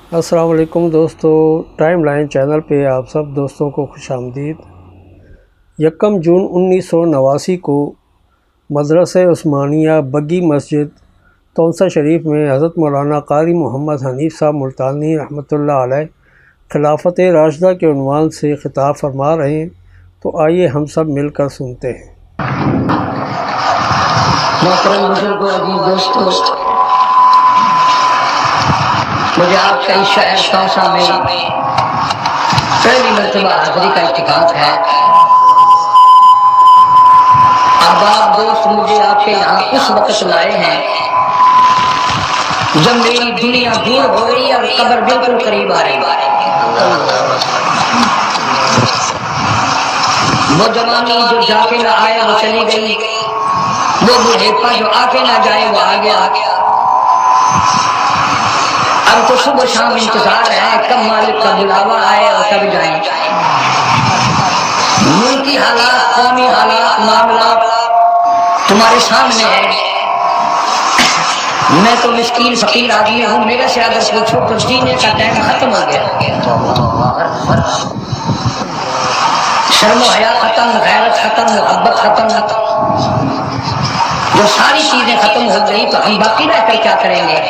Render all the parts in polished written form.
السلام علیکم دوستو، ٹائم لائن چینل پہ آپ سب دوستوں کو خوش آمدید۔ 1 جون 1989 کو مدرسہ عثمانیہ بگی مسجد تونسہ شریف میں حضرت مولانا قاری محمد حنیف صاحب ملتانی رحمۃ اللہ علیہ خلافت راشدہ کے عنوان سے خطاب فرما رہے ہیں، تو آئیے ہم سب مل کر سنتے ہیں۔ محترم بزرگوں، عزیز دوستو، مجھے آپ کا اس شہر تونسہ میں پہلی مرتبہ حاضری کا اتفاق ہے۔ احباب دوست، مجھے آپ کے یہاں اس وقت لائے ہیں جب میری دنیا دور ہو رہی اور قبر بالکل قریب آ رہی۔ وہ جوانی جو جا کے نہ آئے وہ چلی گئی، وہ بڑھیپا جو آ کے نہ جائے وہ آ گیا۔ اب تو صبح شام انتظار ہے کب مالک کا بلاوا آئے اور کب جائیں۔ ملکی حالات، قومی حالات، معاملات تمہارے سامنے ہیں۔ میں تو مسکین فقیر آدمی ہوں، میرے سے اگر پوچھو تو جینے کا ٹائم ختم ہو گیا۔ شرم و حیا ختم، غیرت ختم، محبت ختم، جو ساری چیزیں ختم ہو گئی تو ہم باقی رہ کر کیا کریں گے؟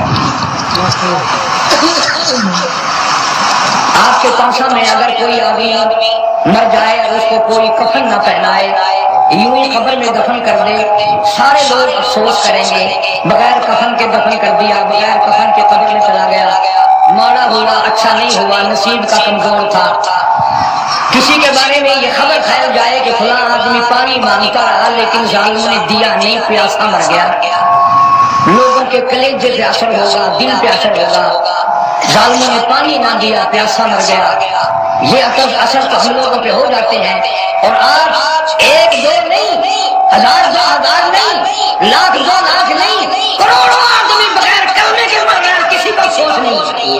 آپ کے تونسہ میں اگر کوئی آدمی مر جائے اور اس کو کوئی کفن نہ پہنائے، یوں ہی قبر میں دفن کر دے، سارے لوگ افسوس کریں گے بغیر کفن کے دفن کر دیا، بغیر کفن کے قبر میں چلا گیا، ماڑا ہوا، اچھا نہیں ہوا، نصیب کا کمزور تھا۔ کسی کے بارے میں یہ خبر پھیل جائے کہ فلاں آدمی پانی مانگتا رہا لیکن ظالموں نے دیا نہیں، پیاسا مر گیا، لوگوں کے کلیجے پہ اثر ہوگا، دل پہ اثر ہوگا، ظالموں نے پانی نہ دیا، پیاسا مر گیا۔ یہ اثر تو ہم لوگوں پہ ہو جاتے ہیں، اور آج 1 2 نہیں، 1000 2 1000 نہیں، لاکھ 2 لاکھ نہیں، کروڑوں آدمی بغیر کلمے کے مر گیا، کسی کو سوچ نہیں۔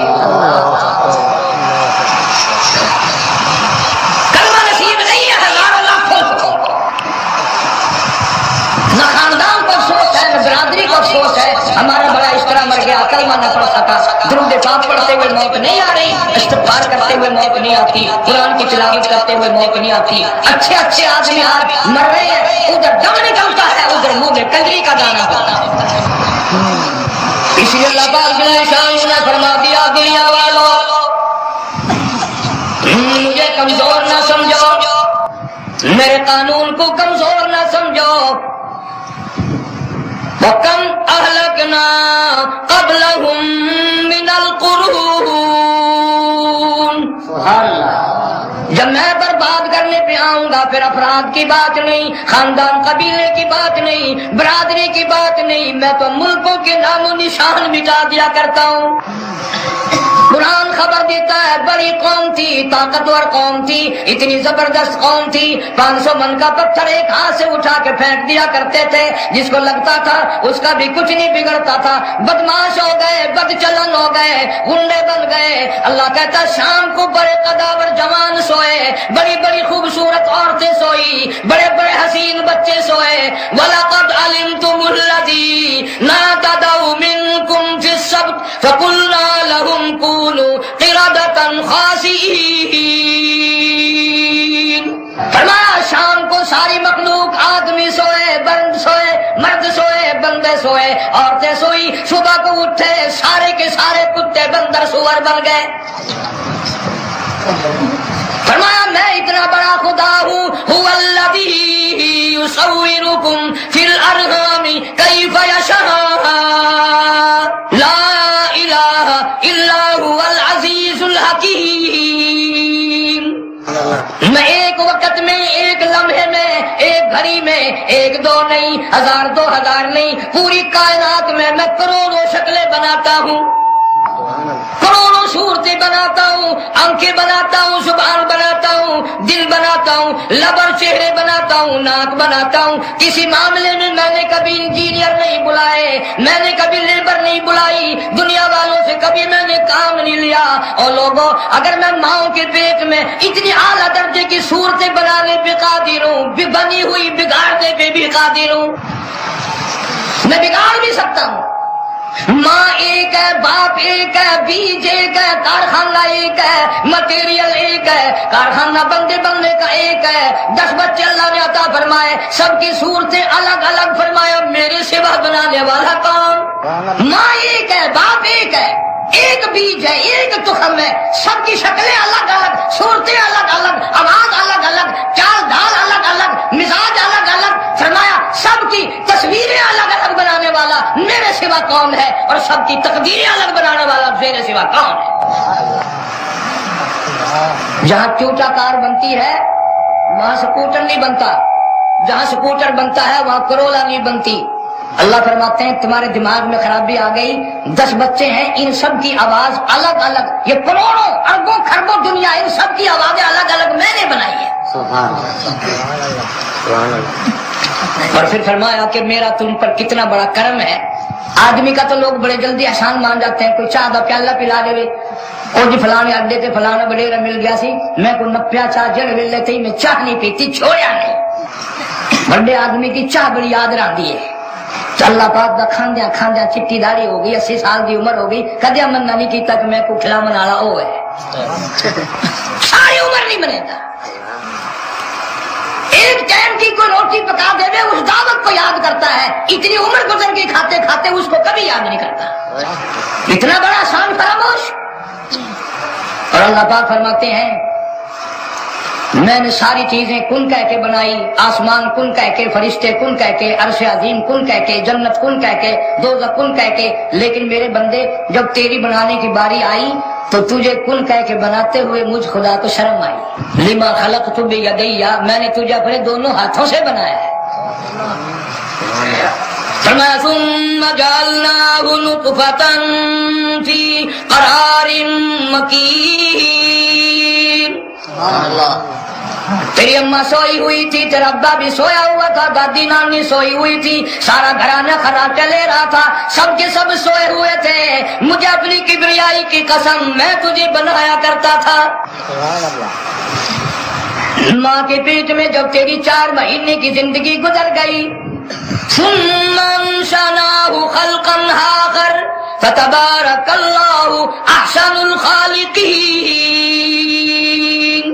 کلمہ نصیب نہیں ہے ہزاروں لاکھوں کو، نہ خاندان کو افسوس ہے، نہ برادری کو افسوس ہے، ہمارا بڑا اس طرح مر گیا، کلمہ نہ پڑھ سکا، درود پاک پڑھتے ہوئے موت نہیں آ رہی، استغفار کرتے ہوئے موت نہیں آتی، قرآن کی تلاوت کرتے ہوئے موت نہیں آتی۔ اچھے اچھے آدمی آج مر رہے ہیں، ادھر دم نکلتا ہے، ادھر منہ میں کنجری کا دانا ہوتا ہے۔ اس لیے اللہ پاک جل شانہ نے فرما دیا، دنیا والوں مجھے کمزور نہ سمجھو، میرے قانون کو کمزور نہ سمجھو۔ وَكَمْ أَهْلَكْنَا قَبْلَهُمْ مِنَ الْقُرُونِ۔ جب میں برباد کرنے پہ آؤں گا پھر افراد کی بات نہیں، خاندان قبیلے کی بات نہیں، برادری کی بات نہیں، میں تو ملکوں کے نام و نشان مٹا دیا کرتا ہوں۔ قرآن خبر دیتا ہے بڑی قوم تھی، طاقتور قوم تھی، اتنی زبردست قوم تھی، 500 من کا پتھر ایک ہاتھ سے اٹھا کے پھینک دیا کرتے تھے، جس کو لگتا تھا اس کا بھی کچھ نہیں بگڑتا تھا۔ بدماش ہو گئے، بد چلن ہو گئے، غنڈے بن گئے۔ اللہ کہتا ہے شام کو بڑے قداور جوان سوئے، بڑی بڑی خوبصورت عورتیں سوئی، بڑے بڑے حسین بچے سوئے۔ وَلَقَدْ عَلِمْتُمُ الَّذِينَ اعْتَدَوْا مِنْكُمْ فِي السَّبْتِ فَقُلْنَا لَهُمْ كُونُوا قِرَدَةً خَاسِئِينَ۔ فرمایا شام کو ساری مخلوق، آدمی سوئے، بند سوئے، مرد سوئے، بندے سوئے، عورتیں سوئی، صبح کو اٹھے سارے کے سارے کتے بندر سور بن گئے۔ فرمایا میں اتنا بڑا خدا ہوں، هو الذی یصورکم فی الارحام کیف یشاء، لا الہ الا هو العزیز الحکیم۔ میں ایک وقت میں، ایک لمحے میں، ایک گھڑی میں، 1 2 نہیں، 1000 2000 نہیں، پوری کائنات میں کروڑوں شکلیں بناتا ہوں، کروڑوں صورتیں بناتا ہوں، آنکھیں بناتا ہوں، زبان بناتا ہوں، دل بناتا ہوں، لب اور چہرے بناتا ہوں، ناک بناتا ہوں۔ کسی معاملے میں میں نے کبھی انجینئر نہیں بلائے، میں نے کبھی لیبر نہیں بلائی، دنیا والوں سے کبھی میں نے کام نہیں لیا۔ اور لوگوں، اگر میں ماؤں کے پیٹ میں اتنی اعلیٰ درجے کی صورتیں بنانے پہ قادر ہوں، بنی ہوئی بگاڑنے پہ بھی قادر ہوں، میں بگاڑ بھی سکتا ہوں، ماں ایک ہے، باپ ایک ہے، بیج ایک ہے، کارخانہ ایک ہے، مٹیریل ایک ہے، کارخانہ بندے بننے کا ایک ہے، 10 بچے اللہ نے عطا فرمائے، سب کی صورتیں الگ الگ فرمایا، میرے سوا بنانے والا کون؟ ماں ایک ہے، باپ ایک ہے، ایک بیج ہے، ایک تخم ہے، سب کی شکلیں الگ الگ، صورتیں الگ الگ، آواز الگ الگ، چال ڈھال الگ الگ، مزاج الگ الگ، فرمایا سب کی تصویریں الگ الگ بنانے والا میرے سوا کون ہے، اور سب کی تقدیریں الگ بنانے والا میرے سوا کون ہے؟ جہاں چوٹا کار بنتی ہے وہاں سکوٹر نہیں بنتا، جہاں سکوٹر بنتا ہے وہاں کرولا نہیں بنتی۔ اللہ فرماتے ہیں تمہارے دماغ میں خرابی آ گئی، 10 بچے ہیں، ان سب کی آواز الگ الگ، یہ کروڑوں اربوں خربوں دنیا، ان سب کی آوازیں الگ الگ میں نے بنائی ہے۔ اور پھر فرمایا کہ میرا تم پر کتنا بڑا کرم ہے۔ آدمی کا تو لوگ بڑے جلدی احسان مان جاتے ہیں، کوئی چاہ کا پیالہ پلا دے، اور جی فلانے اڈے تے فلانا بڈیرا مل گیا سی، میں کو نپیا چاہ جڑ ویلے تھی، میں چاہ نہیں پیتی، چھوڑیا نہیں۔ بڑے آدمی کی چاہ بڑی یاد رہتی ہے، تو اللہ پاک دا کھاندیا کھاندیا چٹی داڑھی ہو گئی، 80 سال کی عمر ہو گئی، کدیا مننا نہیں کیتا کہ میں کو کھلاون والا وہ ہے، ساری عمر نہیں بنے گا۔ ایک ٹائم کی کوئی روٹی پکا دے دے اس دعوت کو یاد کرتا ہے، اتنی عمر گزر گئی کھاتے کھاتے اس کو کبھی یاد نہیں کرتا، اتنا بڑا آسان فراموش۔ اور اللہ پاک فرماتے ہیں میں نے ساری چیزیں کن کہہ کے بنائی، آسمان کن کہہ کے، فرشتے کن کہہ کے، عرش عظیم کن کہہ کے، جنت کن کہہ کے، دوزخ کن کہہ کے، لیکن میرے بندے جب تیری بنانے کی باری آئی تو تجھے کن کہہ کے بناتے ہوئے مجھ خدا کو شرم آئی۔ لما خلقت بیدیا، میں نے تجھے اپنے دونوں ہاتھوں سے بنایا ہے۔ فرمایا ثم جعلناه نطفة في قرار مكين۔ تیری اماں سوئی ہوئی تھی، تیرا ابا بھی سویا ہوا تھا، دادی نانی سوئی ہوئی تھی، سارا گھرانہ خراٹے لے رہا تھا، سب کے سب سوئے ہوئے تھے، مجھے اپنی کبریائی کی قسم میں تجھے بنایا کرتا تھا۔ ماں کے پیٹ میں جب تیری 4 مہینے کی زندگی گزر گئی، ثم انشأناه خلقا آخر فتبارك الله احسن الخالقين۔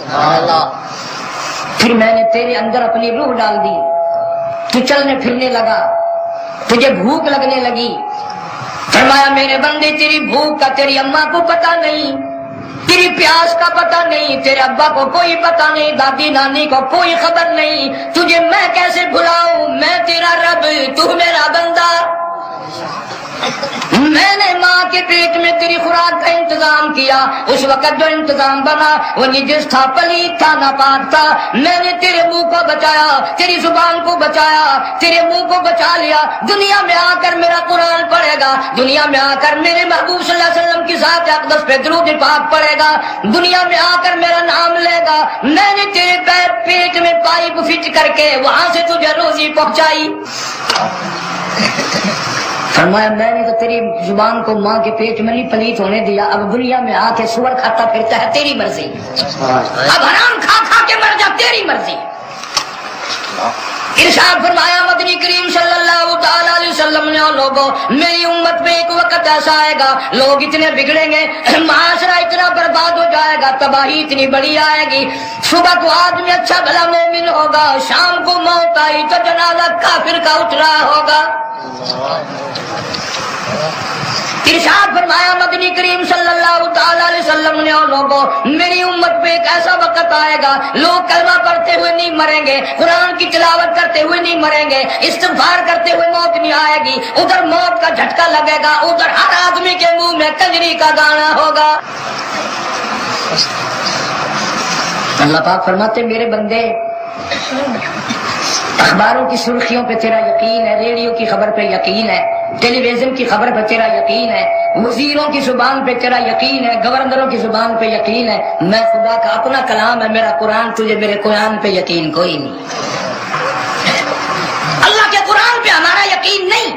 پھر میں نے تیرے اندر اپنی روح ڈال دی، تو چلنے پھرنے لگا، تجھے بھوک لگنے لگی۔ فرمایا میرے بندے تیری بھوک کا تیری اماں کو پتہ نہیں، تیری پیاس کا پتہ نہیں، تیرے ابا کو کوئی پتہ نہیں، دادی نانی کو کوئی خبر نہیں، تجھے میں کیسے بھلاؤں؟ میں تیرا رب، تو میرا بندہ۔ میں نے ماں کے پیٹ میں تیری خوراک کا انتظام کیا، اس وقت جو انتظام بنا وہ نجس تھا، پلید تھا، ناپاک تھا، میں نے تیرے منہ کو بچایا، تیری زبان کو بچایا، تیرے منہ کو بچا لیا۔ دنیا میں آ کر میرا قرآن پڑھے گا، دنیا میں آ کر میرے محبوب صلی اللہ علیہ وسلم کی ذات اقدس پہ درود پاک پڑھے گا، دنیا میں آ کر میرا نام لے گا، میں نے تیرے پیٹ میں پائپ فٹ کر کے وہاں سے تجھے روزی پہنچائی۔ فرمایا میں نے تو تیری زبان کو ماں کے پیٹ میں نہیں پلیت ہونے دیا، اب دنیا میں آ کے سور کھاتا پھرتا ہے، تیری مرضی، اب حرام کھا کھا کے مر جا، تیری مرضی۔ ارشاد فرمایا مدنی کریم صلی اللہ تعالی علیہ وسلم نے، لوگوں میری امت میں ایک وقت ایسا آئے گا، لوگ اتنے بگڑیں گے، معاشرہ اتنا برباد ہو جائے گا، تباہی اتنی بڑی آئے گی، صبح کو آدمی اچھا بھلا مومن ہوگا، شام کو موت آئی تو جنازہ کافر کا اٹھ رہا ہوگا۔ ارشاد فرمایا مدنی کریم صلی اللہ تعالی علیہ وسلم نے، اور لوگوں میری امت پہ ایک ایسا وقت آئے گا، لوگ کلمہ پڑھتے ہوئے نہیں مریں گے، قرآن کی تلاوت کرتے ہوئے نہیں مریں گے، استغفار کرتے ہوئے موت نہیں آئے گی، ادھر موت کا جھٹکا لگے گا، ادھر ہر آدمی کے منہ میں کنجری کا گانا ہوگا۔ اللہ پاک فرماتے میرے بندے اخباروں کی سرخیوں پہ تیرا یقین ہے، ریڈیو کی خبر پہ یقین ہے، ٹیلی ویژن کی خبر پہ تیرا یقین ہے، وزیروں کی زبان پہ تیرا یقین ہے، گورنروں کی زبان پہ یقین ہے، میں خدا کا اپنا کلام ہے میرا قرآن، تجھے میرے قرآن پہ یقین کوئی نہیں، اللہ کے قرآن پہ ہمارا یقین نہیں۔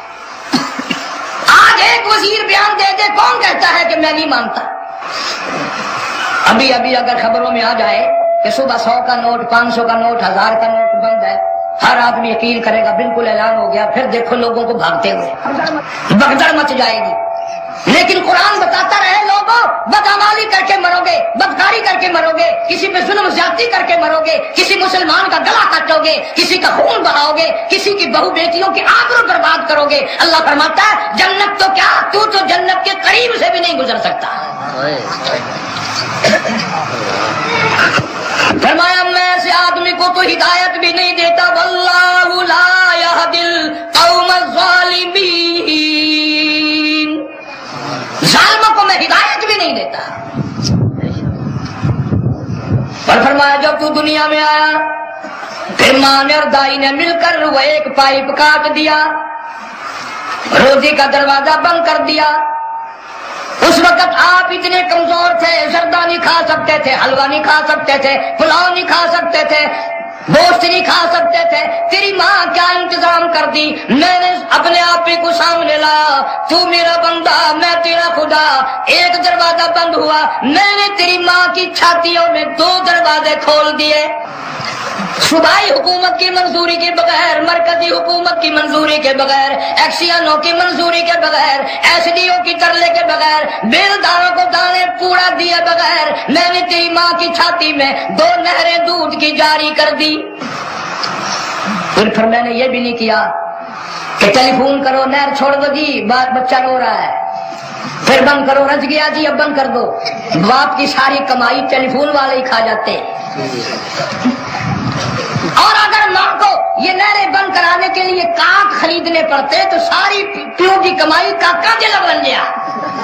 آج ایک وزیر بیان دے دے، کون کہتا ہے کہ میں نہیں مانتا؟ ابھی اگر خبروں میں آ جائے کہ صبح 100 کا نوٹ، 500 کا نوٹ، 1000 کا نوٹ بند ہے، ہر آدمی یقین کرے گا بالکل اعلان ہو گیا، پھر دیکھو لوگوں کو بھاگتے ہوئے بھگدڑ مچ جائے گی۔ لیکن قرآن بتاتا رہے لوگوں بدعمالی کر کے مرو گے، بدکاری کر کے مرو گے، کسی پہ ظلم زیادتی کر کے مرو گے، کسی مسلمان کا گلا کاٹو گے، کسی کا خون بہاؤ گے، کسی کی بہو بیٹیوں کی آبرو برباد کرو گے۔ اللہ فرماتا ہے جنت تو کیا، تو جنت کے قریب سے بھی نہیں گزر سکتا۔ فرمایا میں ایسے آدمی کو تو ہدایت بھی نہیں دیتا، واللہ لا یہدی القوم الظالمین، ظالموں کو میں ہدایت بھی نہیں دیتا۔ اور فرمایا جب تو دنیا میں آیا پھر ماں نے اور دائی نے مل کر وہ ایک پائپ کاٹ دیا، روزی کا دروازہ بند کر دیا۔ اس وقت آپ اتنے کمزور تھے، زردہ نہیں کھا سکتے تھے، حلوہ نہیں کھا سکتے تھے، پلاؤ نہیں کھا سکتے تھے، گوشت نہیں کھا سکتے تھے۔ تیری ماں کیا انتظام کر دی، میں نے اپنے آپ ہی کو سامنے لایا، تو میرا بندہ میں تیرا خدا۔ ایک دروازہ بند ہوا، میں نے تیری ماں کی چھاتیوں میں 2 دروازے کھول دیے۔ صوبائی حکومت کی منظوری کے بغیر، مرکزی حکومت کی منظوری کے بغیر، ایکسیانوں کی منظوری کے بغیر، ایس ڈی او کی ترلے کے بغیر، بیلداروں کو دانے پورا دیے بغیر میں نے تیری ماں کی چھاتی میں 2 نہریں دودھ کی جاری کر دی۔ پھر میں نے یہ بھی نہیں کیا کہ ٹیلی فون کرو نہر چھوڑ دو جی بچہ رو رہا ہے، پھر بند کرو رج گیا جی اب بند کر دو۔ باپ کی ساری کمائی ٹیلی فون والے ہی کھا جاتے۔ اور اگر ماں کو یہ نہریں بند کرانے کے لیے کاک خریدنے پڑتے تو ساری پیو کی کمائی کاکا کے لگ بن گیا۔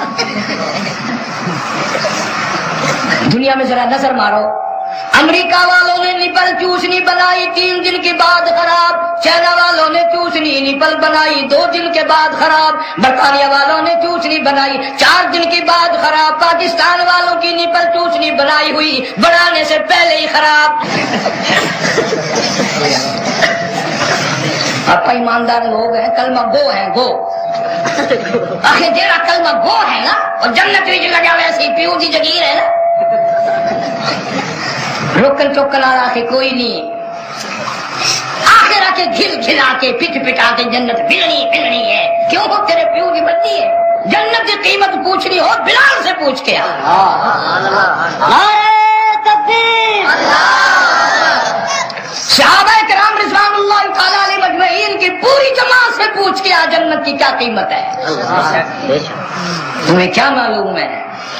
دنیا میں ذرا نظر مارو، امریکہ والوں نے نپل چوسنی بنائی 3 دن کے بعد خراب، چائنا والوں نے چوسنی نپل بنائی 2 دن کے بعد خراب، برطانیہ والوں نے چوسنی بنائی 4 دن کے بعد خراب، پاکستان والوں کی نپل چوسنی بنائی ہوئی بنانے سے پہلے ہی خراب۔ آپ ایماندار لوگ ہیں، کلمہ گو ہیں، گو آخر جیڑا کلمہ گو ہے نا اور جنت وچ لگا ویسے پیو دی جگیر ہے نا، روکن چوکن والا کے کوئی نہیں، آخر آ کے گھل گھلا کے پٹ پٹا کے جنت ملنی ملنی ہے۔ کیوں ہو تیرے پیو کی بنتی ہے، جنت کی قیمت پوچھنی ہو بلال سے پوچھ کے صحابہ کرام رضوان اللہ تعالی علیہ مجمعین کی پوری جماعت سے پوچھ کے جنت کی کیا قیمت ہے، تمہیں کیا معلوم ہے؟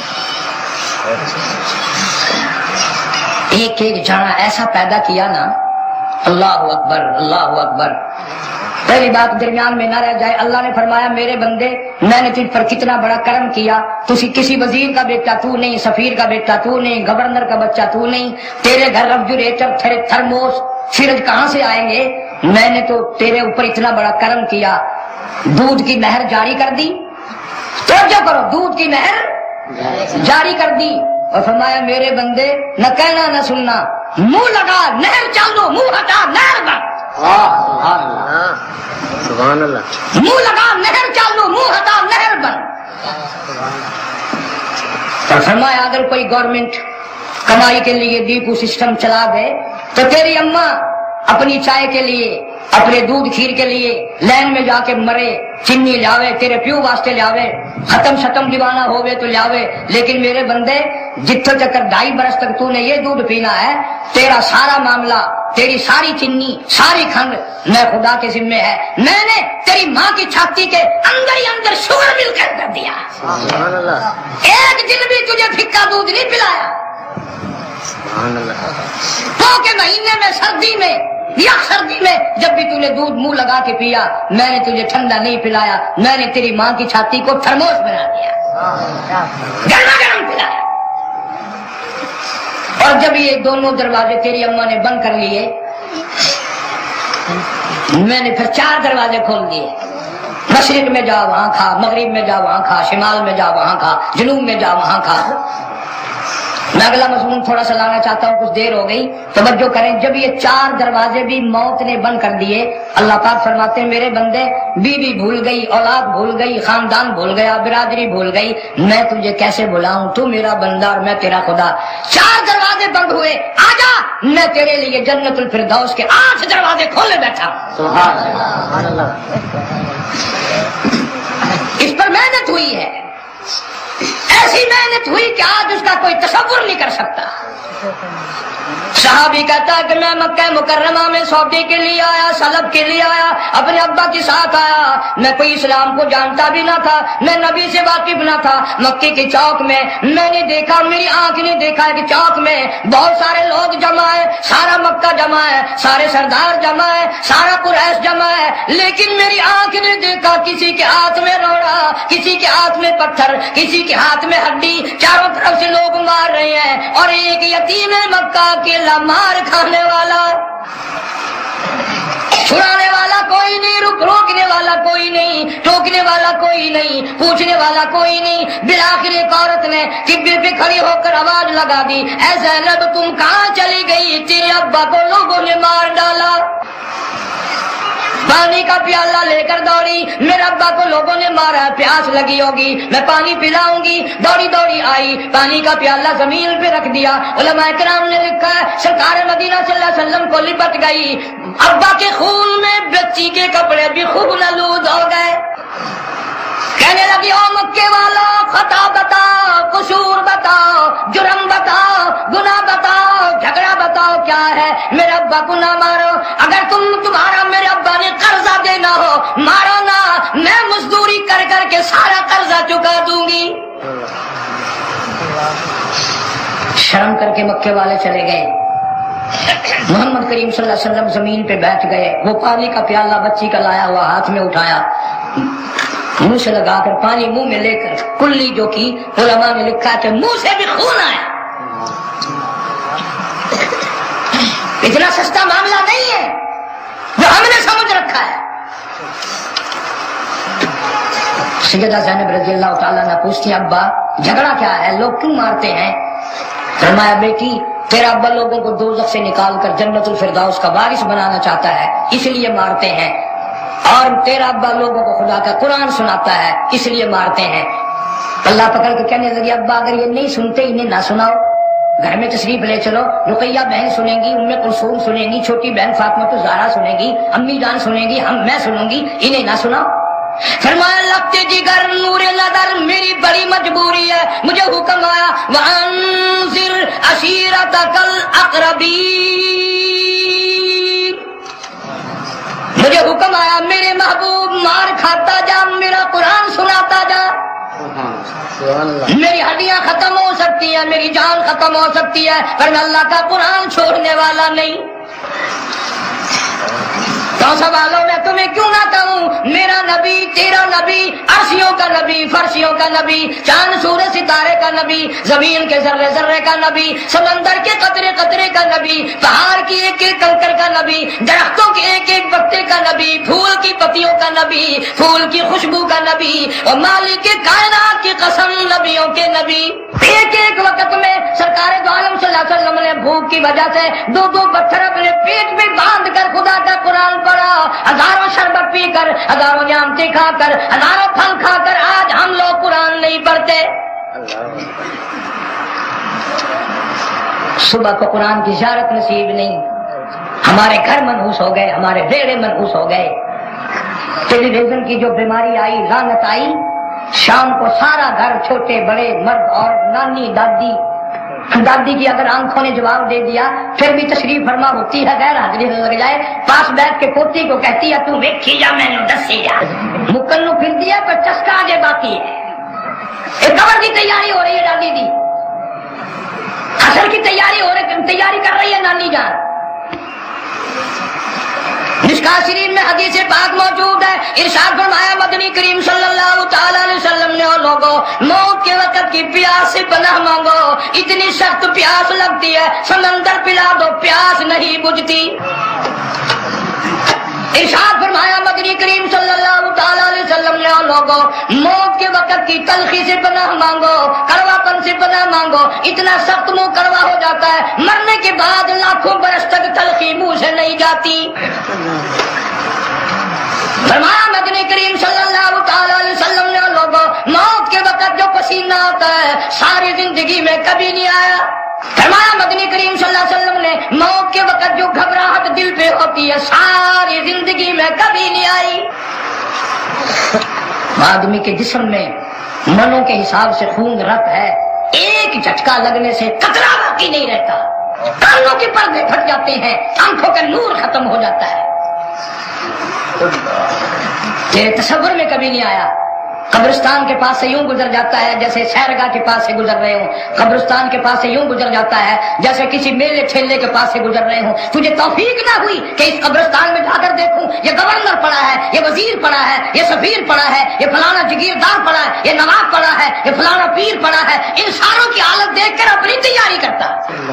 ایک ایک جانا ایسا پیدا کیا نا، اللہ اکبر اللہ اکبر۔ پہلی بات درمیان میں نہ رہ جائے، اللہ نے فرمایا میرے بندے میں نے تجھ پر کتنا بڑا کرم کیا، کسی وزیر کا بیٹا تو نہیں، سفیر کا بیٹا تو نہیں، گورنر کا بچہ تو نہیں، تیرے گھر ریفریجریٹر تھرموس فریج کہاں سے آئیں گے؟ میں نے تو تیرے اوپر اتنا بڑا کرم کیا، دودھ کی نہر جاری کر دی، توجہ کرو، دودھ کی نہر جاری کر دی، اور فرمایا میرے بندے نہ کہنا نہ سننا، منہ لگا نہر چالو، منہ ہٹا نہر بن، سبحان اللہ، منہ لگا نہر چالو، منہ ہٹا نہر بن۔ اور فرمایا اگر کوئی گورنمنٹ کمائی کے لیے ڈیپو سسٹم چلا دے تو تیری اماں اپنی چائے کے لیے، اپنے دودھ کھیر کے لیے لائن میں جا کے مرے، چینی لاوے، تیرے پیو واسطے لاوے، ختم شتم دیوانہ ہوئے تو لاوے، لیکن میرے بندے جتھے تک 2.5 برس تک تو نے یہ دودھ پینا ہے، تیرا سارا معاملہ، تیری ساری چینی، ساری کھنڈ میں خدا کے ذمے ہے، میں نے تیری ماں کی چھاتی کے اندر ہی اندر شوگر مل کر دیا، سبحان اللہ، ایک دن بھی تجھے پھکا دودھ نہیں پلایا۔ سبحان اللہ، تو کے مہینے میں سردی میں یا سردی میں جب بھی تو نے دودھ منہ لگا کے پیا، میں نے تجھے ٹھنڈا نہیں پلایا، میں نے تیری ماں کی چھاتی کو تھرموس بنا دیا، گرما گرم پلایا۔ اور جب یہ دونوں دروازے تیری اماں نے بند کر لیے، میں نے پھر 4 دروازے کھول دیے، مشرق میں جا وہاں کھا، مغرب میں جا وہاں کھا، شمال میں جا وہاں کھا، جنوب میں جا وہاں کھا۔ میں اگلا مضمون تھوڑا سا لانا چاہتا ہوں، کچھ دیر ہو گئی، توجہ کریں۔ جب یہ 4 دروازے بھی موت نے بند کر دیے، اللہ پاک فرماتے ہیں میرے بندے بیوی بھول گئی، اولاد بھول گئی، خاندان بھول گیا، برادری بھول گئی، میں تجھے کیسے بلاؤں؟ تو میرا بندہ اور میں تیرا خدا۔ 4 دروازے بند ہوئے، آجا میں تیرے لیے جنت الفردوس کے 8 دروازے کھولے بیٹھا۔ سبحان اللہ۔ اس پر محنت ہوئی ہے، ایسی محنت ہوئی کہ آج اس کا کوئی تصور نہیں کر سکتا۔ صحابی کہتا ہے کہ میں مکہ مکرمہ میں سودے کے لیے آیا، سلب کے لیے آیا، اپنے ابا کے ساتھ آیا، میں کوئی اسلام کو جانتا بھی نہ تھا، میں نبی سے واقف نہ تھا۔ مکے کے چوک میں میں نے دیکھا، میری آنکھ نے دیکھا کہ چوک میں بہت سارے لوگ جمع ہے، سارا مکہ جمع ہے، سارے سردار جمع ہے، سارا قریش جمع ہے، لیکن میری آنکھ نے دیکھا کسی کے ہاتھ میں روڑا، کسی کے ہاتھ میں پتھر، کسی کے ہاتھ میں ہڈی، چاروں طرف سے لوگ مار رہے ہیں، اور ایک یتیم مکہ اکیلا مار کھانے والا، چھڑانے والا کوئی نہیں، روکنے والا کوئی نہیں، ٹوکنے والا کوئی نہیں، پوچھنے والا کوئی نہیں۔ بالآخر ایک عورت نے قبر پہ کھڑی ہو کر آواز لگا دی، اے زینب تم کہاں چلی گئی؟ تیرے ابا کو لوگوں نے مار ڈالا۔ پانی کا پیالہ لے کر دوڑی، میرے ابا کو لوگوں نے مارا، پیاس لگی ہوگی، میں پانی پلاؤں گی، دوڑی دوڑی آئی، پانی کا پیالہ زمین پہ رکھ دیا۔ علماء کرام نے لکھا ہے سرکار مدینہ صلی اللہ علیہ وسلم کو لپٹ گئی، ابا کے خون میں بچی کے کپڑے بھی خوب نلود ہو گئے، کہنے لگی او مکے والا خطا بتاؤ، قصور بتاؤ، جرم بتاؤ، گناہ بتاؤ، جھگڑا بتاؤ کیا ہے؟ میرے ابا کو نہ مارو، اگر تمہارا میرے ابا نے قرضہ دینا ہو مارو نہ، میں مزدوری کر کر کے سارا قرضہ چکا دوں گی۔ شرم کر کے مکے والے چلے گئے، محمد کریم صلی اللہ علیہ وسلم زمین پہ بیٹھ گئے، وہ پانی کا پیالہ بچی کا لایا ہوا ہاتھ میں اٹھایا، منہ سے لگا کر پانی منہ میں لے کر کلی جو کی، علماء نے لکھا کہ منہ سے بھی خون آیا۔ اتنا سستا معاملہ نہیں ہے جو ہم نے سمجھ رکھا ہے۔ سیدہ زینب رضی اللہ تعالیٰ نے پوچھتی ابا جھگڑا کیا ہے، لوگ کیوں مارتے ہیں؟ فرمایا بیٹی تیرا ابا لوگوں کو دوزخ سے نکال کر جنت الفردوس کا وارث بنانا چاہتا ہے، اس لیے مارتے ہیں، اور تیرا ابا لوگوں کو خدا کا قرآن سناتا ہے، اس لیے مارتے ہیں۔ اللہ پکڑ کے کہنے لگی ابا اگر یہ نہیں سنتے انہیں نہ سناؤ، گھر میں تشریف لے چلو، رقیہ بہن سنیں گی، ام کلثوم سنیں گی، چھوٹی بہن فاطمہ زہرا سنیں گی، امی جان سنیں گی، میں سنوں گی، انہیں نہ سناؤ۔ فرمایا لگتے جگر نور نظر میری بڑی مجبوری ہے، مجھے حکم آیا وانذر عشیرتک الاقربین، مجھے حکم آیا میرے محبوب مار کھاتا جا، میرا قرآن سناتا جا، میری ہڈیاں ختم ہو سکتی ہیں، میری جان ختم ہو سکتی ہے، پر میں اللہ کا قرآن چھوڑنے والا نہیں۔ تو سوالوں میں تمہیں کیوں نہ کہوں میرا نبی تیرا نبی، عرشیوں کا نبی، فرشیوں کا نبی، چاند سورج ستارے کا نبی، زمین کے ذرے ذرے کا نبی، سمندر کے قطرے قطرے کا نبی، پہاڑ کی ایک ایک کنکر کا نبی، درختوں کے ایک ایک پتے کا نبی، پھول کی پتیوں کا نبی، پھول کی خوشبو کا نبی، اور مالک کائنات کی قسم نبیوں کے نبی۔ ایک ایک وقت میں سرکار دو عالم صلی اللہ علیہ وسلم نے بھوک کی وجہ سے 2 پتھر اپنے پیٹ میں باندھ کر خدا کا قرآن پڑھا، ہزاروں شربت پی کر، ہزاروں نعمتیں کھا کر، ہزاروں پھل کھا کر، آج ہم لوگ قرآن نہیں پڑھتے۔ صبح کو قرآن کی زیارت نصیب نہیں، ہمارے گھر منحوس ہو گئے، ہمارے بیڑے منحوس ہو گئے۔ ٹیلی ویژن کی جو بیماری آئی، لعنت آئی، شام کو سارا گھر چھوٹے بڑے مرد اور نانی دادی کی اگر آنکھوں نے جواب دے دیا پھر بھی تشریف فرما ہوتی ہے، غیر حاضری لگ جائے، پاس بیٹھ کے پوتی کو کہتی ہے تو ویکھی جا میں نے دسی جا، مکن نو پھر دیا پر چسکا آگے باقی ہے۔ ایک قبر کی تیاری ہو رہی ہے دادی دی، حشر کی تیاری کر رہی ہے نانی جان۔ مشکوٰۃ شریف میں حدیث پاک موجود ہے، ارشاد فرمایا مدنی کریم صلی اللہ تعالی علیہ وسلم نے لوگوں موت کے وقت کی پیاس سے پناہ مانگو، اتنی سخت پیاس لگتی ہے سمندر پلا دو پیاس نہیں بجھتی۔ ارشاد فرمایا مدنی کریم صلی اللہ تعالی علیہ وسلم نے لوگوں موت کے وقت کی تلخی سے پناہ مانگو، کڑواپن سے پناہ मांगो, इतना सख्त मुंह कड़वा हो जाता है, मरने के बाद लाखों बरस तक तलखी मुंह से नहीं जाती। फरमाया मदनी करीम सल्लल्लाहु तआला अलैहि वसल्लम ने, लोगों मौत के वक्त जो पसीना आता है सारी जिंदगी में कभी नहीं आया। फरमाया मदनी करीम सल्लल्लाहु अलैहि वसल्लम ने, मौत के वक्त जो घबराहट दिल पे होती है सारी जिंदगी में कभी नहीं आई। आदमी के जिस्म में मनों के हिसाब से खून रत है, एक झटका लगने से कतरा बाकी नहीं रहता, कानों के पर्दे फट जाते हैं, आंखों का नूर खत्म हो जाता है। तेरे तसव्वुर में कभी नहीं आया। कब्रिस्तान के पास से यूं गुजर जाता है जैसे सैरगाह के पास से गुजर रहे हो, कब्रिस्तान के पास से यूं गुजर जाता है जैसे किसी मेले ठेले के पास से गुजर रहे हो। तुझे तौफीक ना हुई कि इस कब्रिस्तान में जाकर देखूं, ये गवर्नर पड़ा है, ये वजीर पड़ा है, ये सफीर पड़ा है, ये फलाना जगीरदार पड़ा है, ये नवाब पड़ा है, ये फलाना पीर पड़ा है। इन सारों की हालत देखकर अपनी तैयारी करता।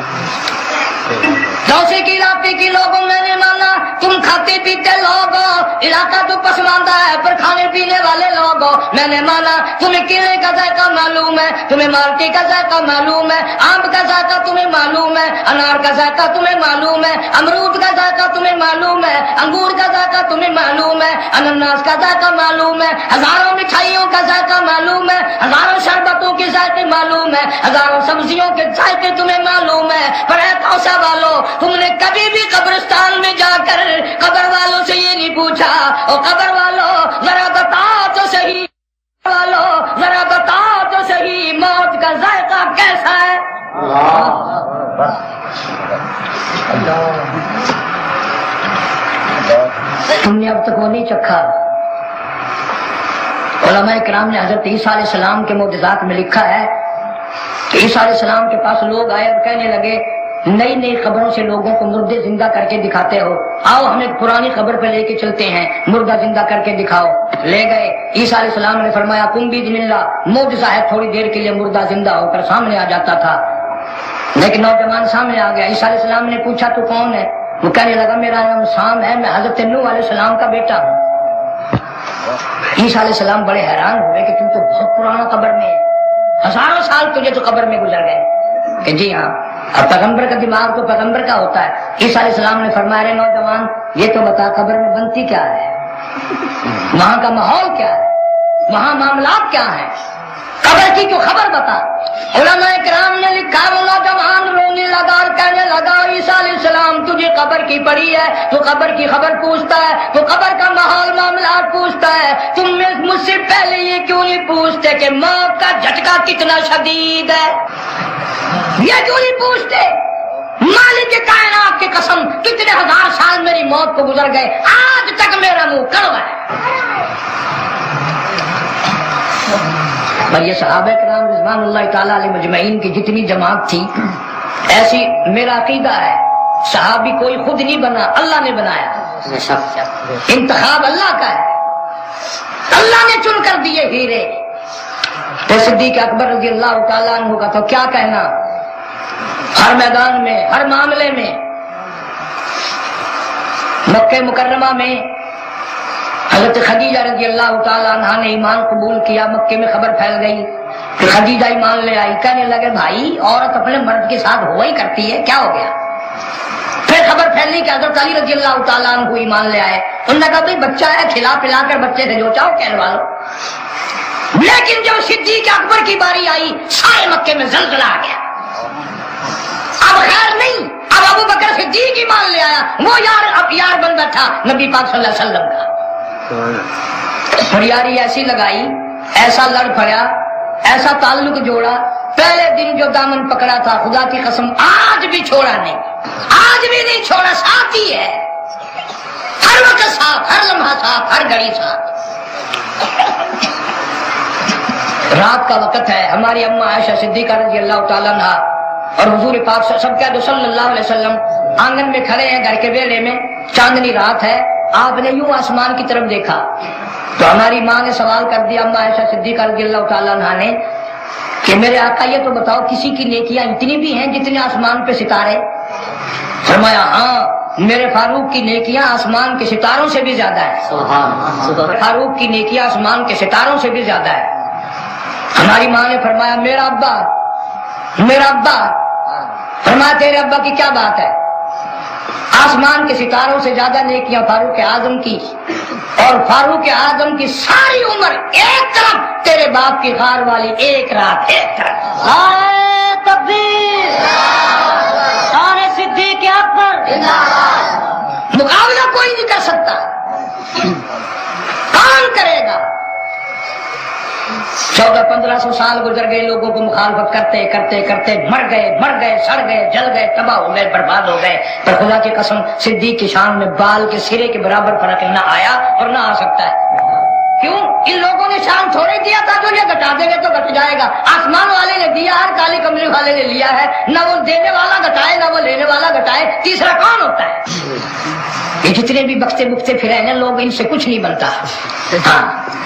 गौसे के इलाके के लोगों मैंने माना, तुम खाते पीते लोगो, इलाका तो पसमानदा है पर खाने पीने वाले लोगो मैंने माना। तुम्हें केले का जायका मालूम है, तुम्हें माल्टे का जायका मालूम है, आम का जायका तुम्हें मालूम है, अनार का जायका तुम्हें मालूम है, अमरूद का जायका तुम्हें मालूम है, अंगूर का जायका तुम्हें मालूम है, अनानास का जायका मालूम है, हजारों मिठाइयों का जायका मालूम है, हजारों शरबतों के जायके मालूम है, हजारों सब्जियों के जायके तुम्हें मालूम है। पर तौसा वालों, तुमने कभी भी कब्रिस्तान में जाकर कब्र वालों से ये नहीं पूछा, और कब्र वालों जरा बताओ तो सही, वालों जरा बताओ तो सही मौत का जायका कैसा है। तुमने अब तक वो नहीं चखा। उलमाए किराम ने हजरत ईसा अलैहिस्सलाम के मोजज़ात में लिखा है कि ईसा अलैहिस्सलाम के पास लोग आए और कहने लगे, नई नई खबरों से लोगों को मुर्दे जिंदा करके दिखाते हो, आओ हम एक पुरानी खबर पे लेके चलते हैं, मुर्दा जिंदा करके दिखाओ। ले गए। ईसा अलैहिस्सलाम ने फरमाया, कुम बिइज़्निल्लाह, मौजज़ा है, थोड़ी देर के लिए मुर्दा जिंदा होकर सामने आ जाता था। लेकिन नौजवान सामने आ गया। ईसा अलैहिस्सलाम ने पूछा, तू कौन है? वो कहने लगा, मेरा नाम साम है, मैं हजरत नूह अलैहिस्सलाम का बेटा हूँ। ईसा अलैहिस्सलाम बड़े हैरान हुए कि तू तो बहुत पुराना कब्र में है, हजारों साल तुझे तो कब्र में गुजर गए। कि जी हाँ, अब पैगंबर का दिमाग तो पैगंबर का होता है। ईसा अलैहिस्सलाम ने फरमाया, रे नौजवान, ये तो बता कब्र में बनती क्या है, वहां का माहौल क्या है, वहां मामलात क्या है, कब्र की तो खबर बता। उलमाए किराम ने लिखा, वो नौजवान रोने लगा और कहने लगा, ईसा अलैहिस्सलाम तुझे कब्र की पड़ी है, तो कब्र की खबर पूछता है, तो कब्र का माहौल मामलात पूछता है, तुम मुझसे पहले ये क्यों नहीं पूछते कि मौत का झटका कितना शदीद है? ये क्यों नहीं पूछते? मालिक के कायनात की कसम, कितने हजार साल मेरी मौत को गुजर गए, आज तक मेरा मुंह कड़वा है। पर ये सहाबा किराम रिज़वानुल्लाह ताला अलैहिम अजमईन की जितनी जमात थी, ऐसी मेरा अकीदा है, सहाबी कोई खुद नहीं बना, अल्लाह ने बनाया। इंतखाब अल्लाह का है, अल्लाह ने चुन कर दिए हीरे। तो सिद्दीक़ अकबर रज़ी अल्लाह ताला अन्हु का तो क्या कहना, हर मैदान में, हर मामले में। मक्के मुकर्रमा में हज़रत खदीजा रज़ी अल्लाह ताला अन्हा ने ईमान कबूल किया। मक्के में खबर फैल गई कि खदीजा ईमान ले आई। कहने लगे, भाई औरत अपने मर्द के साथ हुआ ही करती है, क्या हो गया? फिर खबर फैली कि हज़रत अली रज़ी अल्लाह ताला अन्हु ईमान ले आए। उन्होंने कहा, भाई बच्चा है, खिला पिला कर बच्चे से जो चाहो कहलवा लो। लेकिन जब सिद्दीक़ अकबर की बारी आई, सारे मक्के में ज़लज़ला आ गया। अब खैर नहीं, अब अबू बकर सिद्दीक़ ईमान ले आया, वो यार अब यार बन बैठा नबी पाक सल्लल्लाहु अलैहि वसल्लम का। यारी ऐसी लगाई, ऐसा लड़ पड़ा, ऐसा ताल्लुक जोड़ा, पहले दिन जो दामन पकड़ा था, खुदा की कसम आज भी छोड़ा नहीं, आज भी नहीं छोड़ा, साथ ही है, हर वक्त साथ, हर लम्हा साथ, हर घड़ी साथ। रात का वक्त है, हमारी अम्मा आयशा सिद्दीक़ा रज़ी अल्लाह ताला अन्हा और हुजूर पाक सल्लल्लाहु अलैहि वसल्लम आंगन में खड़े हैं, घर के वेले में, चांदनी रात है। आपने यूं आसमान की तरफ देखा तो हमारी माँ ने सवाल कर दिया, अम्मा आयशा सिद्दीक़ा रज़ी अल्लाह ताला अन्हा ने, कि मेरे आका ये तो बताओ, किसी की नेकियां इतनी भी हैं जितने आसमान पे सितारे? फरमाया, हाँ, मेरे फारूक की नेकियां आसमान के सितारों से भी ज्यादा है। फारूक की नेकियां आसमान के सितारों से भी ज्यादा है। हमारी माँ ने फरमाया, मेरा अब्बा میرا ابا فرمایا تیرے ابا کی کیا بات ہے؟ آسمان کے ستاروں سے زیادہ نیکیاں فاروق اعظم کی، اور فاروق اعظم کی ساری عمر ایک طرف، تیرے باپ کی غار والی ایک رات ایک طرف۔ تکبیر، سارے صدیق اکبر، مقابلہ کوئی نہیں کر سکتا، کون کرے گا؟ 1400-1500 سال گزر گئے، لوگوں کو مخالفت کرتے کرتے کرتے مر گئے، سڑ گئے، جل گئے، تباہ ہو گئے، برباد ہو گئے، پر خدا کی قسم صدیق کی شان میں بال کے سرے کے برابر فرق نہ آیا اور نہ آ سکتا ہے۔ کیوں؟ ان لوگوں نے شان تھوڑے دیا تھا، جو یہ گھٹا دیں گے تو گھٹ جائے گا۔ آسمان والے نے دیا، ہر کالی کملی والے نے لیا ہے، نہ وہ دینے والا گھٹائے نہ وہ لینے والا گھٹائے، تیسرا کون ہوتا ہے؟ یہ جتنے بھی بکتے بکتے پھرے ہیں لوگ، ان سے کچھ نہیں بنتا۔ ہاں،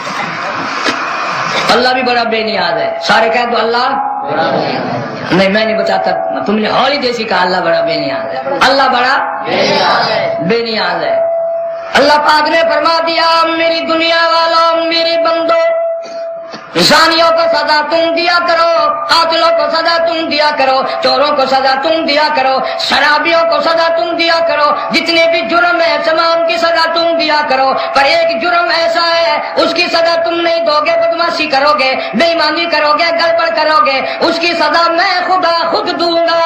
اللہ بھی بڑا بے نیاز ہے، سارے کہہ دو اللہ نہیں، میں نہیں بتاتا، تم نے ہولی دیسی کہا اللہ بڑا بے نیاز ہے، اللہ بڑا بے نیاز ہے۔ اللہ پاک نے فرما دیا میری دنیا والوں، میری بندو، زانیوں کو سزا تم دیا کرو، قاتلوں کو سزا تم دیا کرو، چوروں کو سزا تم دیا کرو، شرابیوں کو سزا تم دیا کرو، جتنے بھی جرم ہے تمام کی سزا تم دیا کرو، پر ایک جرم ایسا ہے اس کی سزا تم نہیں دو گے، بدمعاشی کرو گے، بے ایمانی کرو گے، گڑبڑ کرو گے، اس کی سزا میں خدا خود دوں گا۔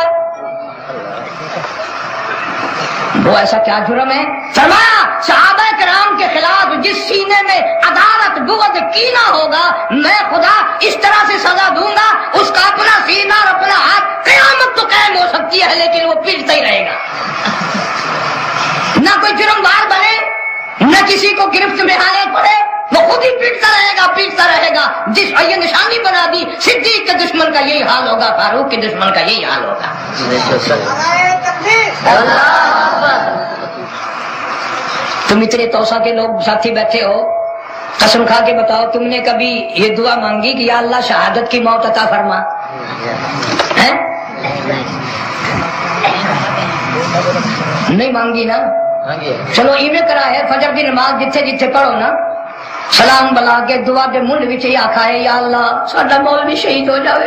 وہ ایسا کیا جرم ہے؟ فرمایا صحابہ کرام کے خلاف جس سینے میں عداوت بغض کینہ ہوگا، میں خدا اس طرح سے سزا دوں گا، اس کا اپنا سینہ اور اپنا ہاتھ قیامت تو قائم ہو سکتی ہے لیکن وہ پیٹتا ہی رہے گا، نہ کوئی جرم بار بنے، نہ کسی کو گرفت میں آنے پڑے، وہ خود ہی پیٹتا رہے گا۔ جس یہ نشانی بنا دی، صدیق کے دشمن کا یہی حال ہوگا، فاروق کے دشمن کا یہی حال ہوگا۔ تم اتنے توسا کے لوگ ساتھی بیٹھے ہو، قسم کھا کے بتاؤ تم نے کبھی یہ دعا مانگی کہ یا اللہ شہادت کی موت عطا فرما؟ نہیں مانگی نا؟ چلو ایویں کرا ہے، فجر کی نماز جتھے جتھے پڑھو نا، سلام بلا کے دعا دے منڈ وچ ہی آکھا ہے یا اللہ ساڈا مولوی شہید ہو جاوے۔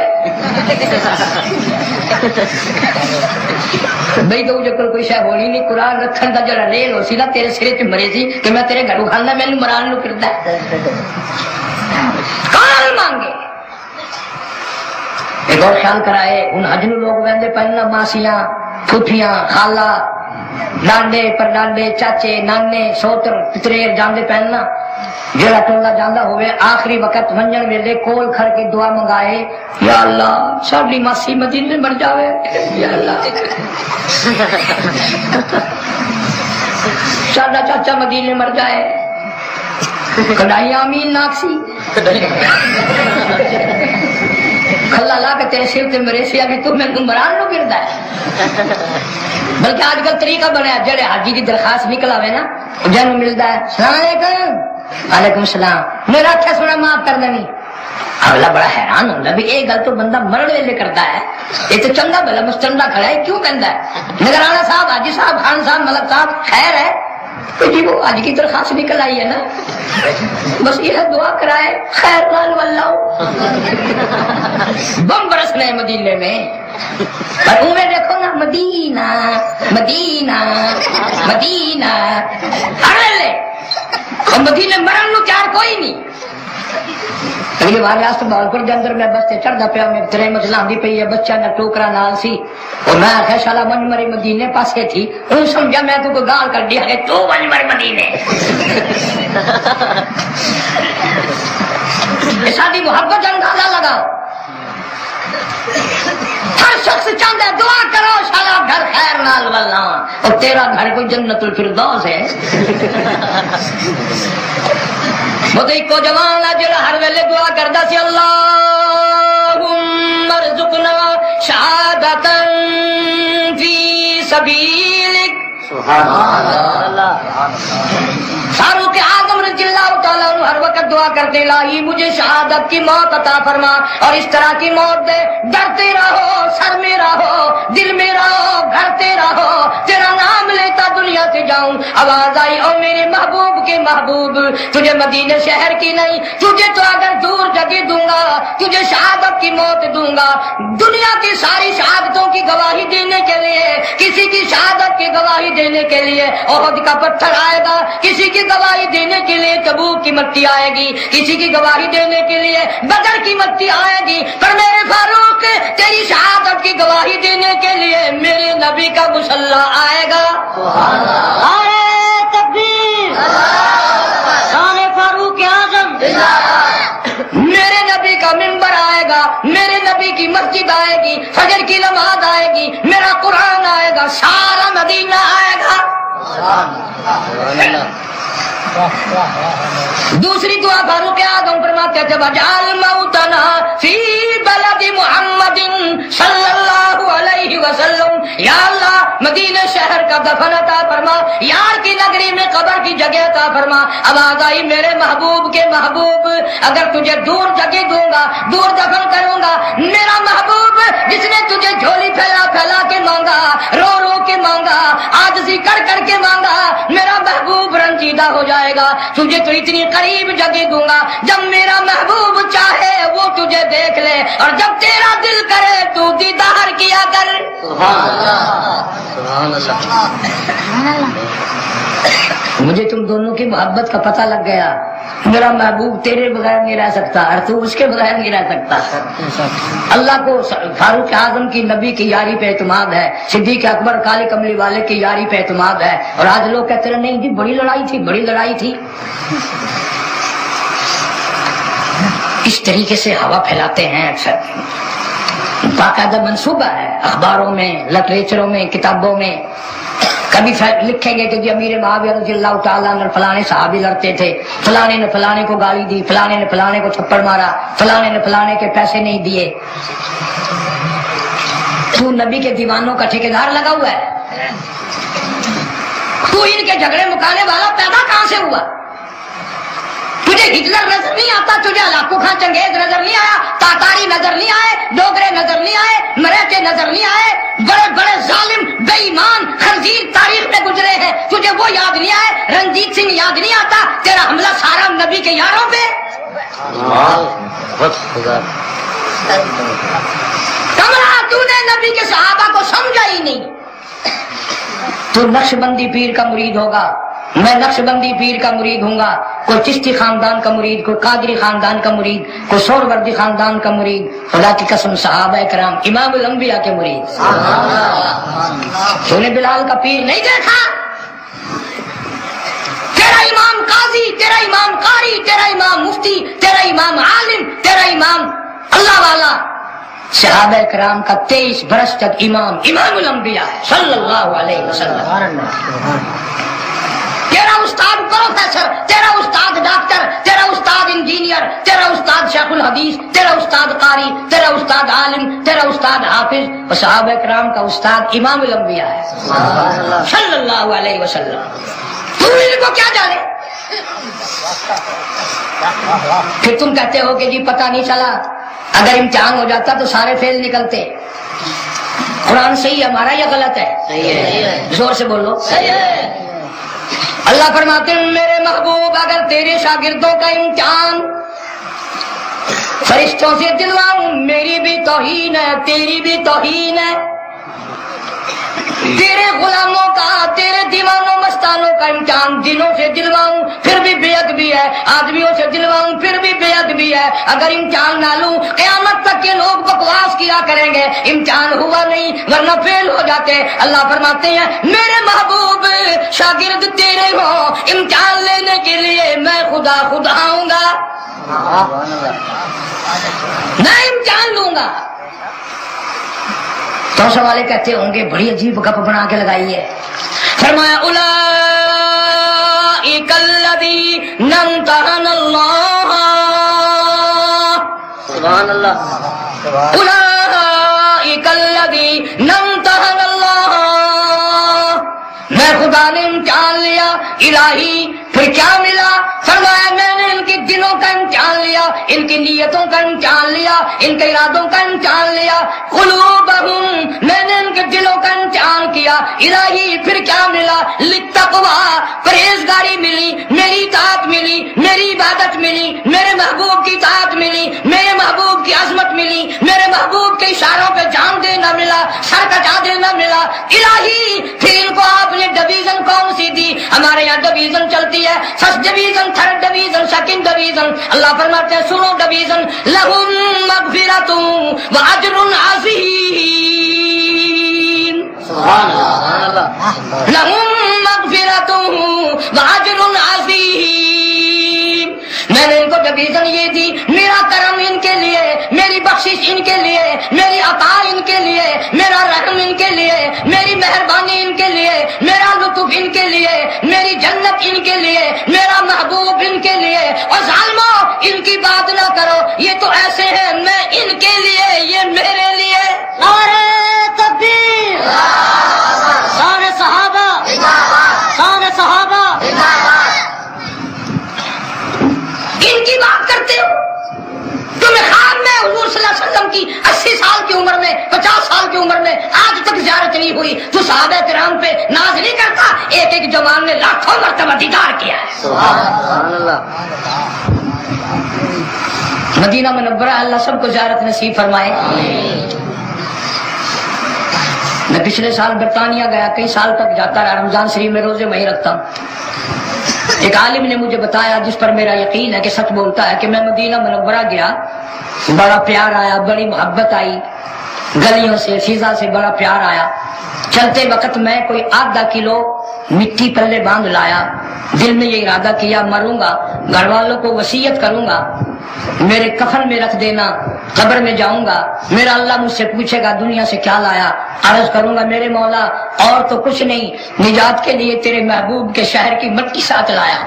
بھئی تو جو کوئی شے ہوئی نہیں، قرآن رکھن دا جڑا ریل ہو سی نا تیرے سرے تے مرے سی کہ میں تیرے گھروں کھانا مینوں مران نو پھردا ہے۔ کون مانگے؟ ایک اور خیال کرائے، ان حج نو لوگ ویندے پہنا، ماسیاں، پھوپھیاں، خالہ، ڈانڈے پر ڈانڈے، چاچے، نانے، سوتر، پتریر جاندے پہننا، جڑا ٹولا جاندہ ہوئے آخری وقت ونجن ویلے کول کھڑ کے دعا منگائے یا اللہ ساڈی ماسی مدینے مر جاوے، یا اللہ ساڈا چاچا مدینے مر جائے، کڈائی آمین ناکسی کھلا لا کے تیرے سر تے مرے سی ابھی تو میں مران نو پھردا ہے۔ بلکہ آج کل طریقہ بنیا، جڑے حاجی کی درخواست نکل آوے نا جن ملتا ہے، السلام علیکم، وعلیکم السلام، میرا اچھا سونا معاف کر دینی۔ اگلا بڑا حیران ہوتا بھی یہ گل تو بندہ مرن ویلے کرتا ہے، یہ تو چنگا بھلا مستندا کھڑا ہے کیوں کہندا ہے؟ نگرانہ صاحب، حاجی صاحب، خان صاحب، ملک صاحب، خیر ہے جی وہ آج کی درخواست نکل آئی ہے نا، بس یہ دعا کرائے خیر لال واللہ، بم برسنا ہے مدینے میں، اور انہیں دیکھو نا مدینہ مدینہ مدینہ، لے اور مدینے مرن نو تیار کوئی نہیں۔ اگلی بار ریاست بہاولپور کے اندر میں بس سے چڑھتا پیا، میں ترے مجلہ آندی پئی ہے، بچہ نہ ٹوکرا نال سی، اور میں آخیا شالا ون مری مدینے پاسے تھی، ان سمجھا میں تو کوئی گال کر دیا کہ تو ون مری مدینے۔ ساری محبت اندازہ لگاؤ، ہر شخص چاہتا ہے دعا کرو شالا گھر خیر نال والنا، اور تیرا گھر کوئی جنت الفردوس ہے۔ وہ تو ایک جوان ہے جڑا ہر ویلے دعا کردا سی اللہم ارزقنا شہادۃ فی سبیلک، سبحان اللہ۔ فاروق اعظم رضی اللہ تعالیٰ عنہ ہر وقت دعا کرتے الہی مجھے شہادت کی موت عطا فرما، اور اس طرح کی موت دے، ڈرتے رہو، سر میں رہو، دل میں رہو، گھرتے رہو، تیرا نام لیتا دنیا سے جاؤں हूँ। आवाज आई, ओ मेरे महबूब के महबूब, तुझे मदीने शहर की नहीं, तुझे तो अगर दूर जगह दूंगा, तुझे शहादत की मौत दूंगा। दुनिया की सारी शहादतों की गवाही देने के लिए, किसी की शहादत की गवाही देने के लिए ओहद का पत्थर आएगा, किसी की गवाही देने के लिए तबूक की मट्टी आएगी, किसी की गवाही देने के लिए बदर की मट्टी आएगी, पर मेरे फारूक तेरी शहादत की गवाही देने के लिए मेरे नबी का मुसल्ला आएगा। तकबीर, फारूक आजम, मेरे नबी का मिंबर आएगा, मेरे नबी की मस्जिद आएगी, फजर की नमाज आएगी, मेरा कुरान आएगा, सारा मदीना आएगा। दूसरी दुआ फारूक आज़म फरमाते थे, वजाल मौतना फी बलदी मुहम्मदिन सल्लल्लाहु अलैहि वसल्लम, या अल्लाह मदीने शहर का दफन अता फरमा, यार की नगरी में कब्र की जगह अता फरमा। आवाज आई, मेरे महबूब के महबूब, अगर तुझे दूर जगह दूंगा, दूर दफन करूंगा, मेरा महबूब जिसने तुझे झोली फैला फैला के मांगा, रो रो के मांगा, आजिज़ी कर कर के मांगा, मेरा महबूब रंजीदा हो जाएगा। तुझे तो इतनी करीब जगह दूंगा, जब मेरा महबूब चाहे वो तुझे देख ले, और जब तेरा दिल करे तू दीदार किया कर। मुझे तुम दोनों की मोहब्बत का पता लग गया। मेरा महबूब तेरे बगैर नहीं रह सकता और तू उसके बगैर नहीं रह सकता। अल्लाह को फारूक आजम की नबी की यारी पे एतमाद है, सिद्दीक अकबर काले कमली वाले की यारी पे एतमाद है। और आज लोग कहते रहे नहीं जी बड़ी लड़ाई थी, बड़ी लड़ाई थी। इस तरीके से हवा फैलाते हैं अक्सर। बाकायदा मंसूबा है अखबारों में, लिटरेचरों में, किताबों में। कभी लिखेंगे कि जी अमीर मुआविया रज़ियल्लाहु ताला अन्हु फलाने सहाबी लड़ते थे, फलाने ने फलाने को गाली दी, फलाने ने फलाने को थप्पड़ मारा, फलाने ने फलाने के पैसे नहीं दिए। तू नबी के दीवानों का ठेकेदार लगा हुआ है? तू इनके झगड़े मुकाने वाला पैदा कहां से हुआ? तुझे हिटलर नजर नहीं आता, तुझे लाखों खां चंगेज नजर नहीं आया, तातारी नजर नहीं आए, डोगरे नजर नहीं आए, मराठे नजर नहीं आए, बड़े बड़े जालिम बेईमान खंजीर तारीख में गुजरे हैं, तुझे वो याद नहीं आए? रंजीत सिंह याद नहीं आता? तेरा हमला सारा नबी के यारों पे। कमला तूने नबी के सहाबा को समझा ही नहीं। तू नक्शबंदी पीर का मुरीद होगा, मैं नक्शबंदी पीर का मुरीद हूंगा, कोई चिश्ती खानदान का मुरीद, कोई कादरी खानदान का मुरीद, कोई सोहरवर्दी खानदान का मुरीद, खुदा की कसम सहाबा कराम इमामुल अंबिया के मुरीद। तूने बिलाल का पीर नहीं देखा? तेरा इमाम काजी, तेरा इमाम कारी, तेरा इमाम मुफ्ती, तेरा इमाम आलिम, तेरा इमाम अल्लाह वाला सहाबा कराम का 23 बरस तक इमामुल अंबिया है सल्लल्लाहु अलैहि वसल्लम। तेरा उस्ताद प्रोफेसर, तेरा उस्ताद डॉक्टर, तेरा उस्ताद इंजीनियर, तेरा उस्ताद शेखुल हदीस, तेरा उस्ताद कारी, तेरा उस्ताद आलिम, तेरा उस्ताद हाफिज, और सहाबा कराम का उस्ताद इमामुल अंबिया है सल्लल्लाहु अलैहि वसल्लम। तू इनको क्या जाने? फिर तुम कहते हो कि जी पता नहीं चला, अगर इम्तिहान हो जाता तो सारे फेल निकलते। कुरान सही है हमारा या गलत है? सही है। जोर से बोलो सही है। अल्लाह फरमाते हैं मेरे महबूब अगर तेरे शागिर्दों का इम्तिहान फरिश्तों से दिलवाऊं, मेरी भी तौहीन है, तेरी भी तौहीन है। तेरे गुलामों का, तेरे दीवानों मस्तानों का इम्तिहान दिलों से दिलवाऊं फिर भी बेअदबी है, आदमियों से दिलवाऊं फिर भी बेअदबी है। अगर इम्तिहान ना लूं क़यामत तक के लोग बकवास किया करेंगे इम्तिहान हुआ नहीं वरना फेल हो जाते। अल्लाह फरमाते हैं मेरे महबूब शागिर्द तेरे हो, इम्तिहान लेने के लिए मैं खुदा खुद आऊंगा, मैं इम्तिहान लूंगा। तो सवाले कहते होंगे बड़ी अजीब गप बना के लगाई है। फरमाया उलाइकल्लज़ी नमतहनल्लाह, सुभान अल्लाह, उलाइकल्लज़ी नमतहनल्लाह, मैं खुदा ने इम्तिहान लिया इलाही। फिर क्या मिला? फरमाया मैंने इनके दिलों का इम्तिहान लिया, इनकी नीयतों का इम्तिहान लिया, इनके इरादों का इम्तिहान लिया। कुलूबहुम, मैंने इनके दिलों का इम्तिहान किया। الہی پھر کیا ملا؟ للتقوی، پرہیزگاری ملی، میری اطاعت ملی، میری عبادت ملی، میرے محبوب کی اطاعت ملی، میرے محبوب کی عظمت ملی، میرے محبوب کے اشاروں پہ جان دینا ملا، سر کٹا دینا ملا۔ الہی پھر ان کو آپ نے ڈویژن کون سی دی؟ ہمارے یہاں ڈویژن چلتی ہے، first division, third division, second division. اللہ فرماتے ہیں سنو ڈویژن، لہم مغفرۃ واجر عظیم، لہم مغفرۃ واجر عظیم۔ میں نے ان کو ڈویژن یہ دی، میرا کرم ان کے لیے، میری بخشش ان کے لیے، میری عطا ان کے لیے، میرا رحم ان کے لیے، میری مہربانی ان کے لیے، میرا لطف ان کے لیے، میری جنت ان کے لیے، میرا محبوب ان کے لیے۔ اور ظالموں ان کی بات نہ کرو، یہ تو ایسے ہیں، میں ان کے لیے، یہ میرے لیے۔ نعرہ تکبیر، شان صحابہ، شان صحابہ، ان کی بات کرتے ہو؟ تمہیں خواب میں حضور صلی اللہ علیہ وسلم کی 80 سال کی عمر میں، 50 سال کی عمر میں آج تک زیارت نہیں ہوئی، تو صحابہ کرام پہ ناز نہیں کرتا؟ ایک ایک جوان نے لاکھوں مرتبہ دیدار کیا ہے۔ سبحان اللہ۔ مدینہ منورہ اللہ سب کو زیارت نصیب فرمائے۔ میں پچھلے سال برطانیہ گیا، کئی سال تک جاتا رہا، رمضان شریف میں روزے وہیں رکھتا ہوں۔ ایک عالم نے مجھے بتایا جس پر میرا یقین ہے کہ سچ بولتا ہے کہ میں مدینہ منورہ گیا، بڑا پیار آیا، بڑی محبت آئی، گلیوں سے فضا سے بڑا پیار آیا۔ چلتے وقت میں کوئی آدھا کلو مٹی پلے باندھ لایا، دل میں یہ ارادہ کیا مروں گا، گھر والوں کو وصیت کروں گا، میرے کفن میں رکھ دینا، قبر میں جاؤں گا، میرا اللہ مجھ سے پوچھے گا دنیا سے کیا لایا؟ عرض کروں گا میرے مولا اور تو کچھ نہیں، نجات کے لیے تیرے محبوب کے شہر کی مٹی ساتھ لایا۔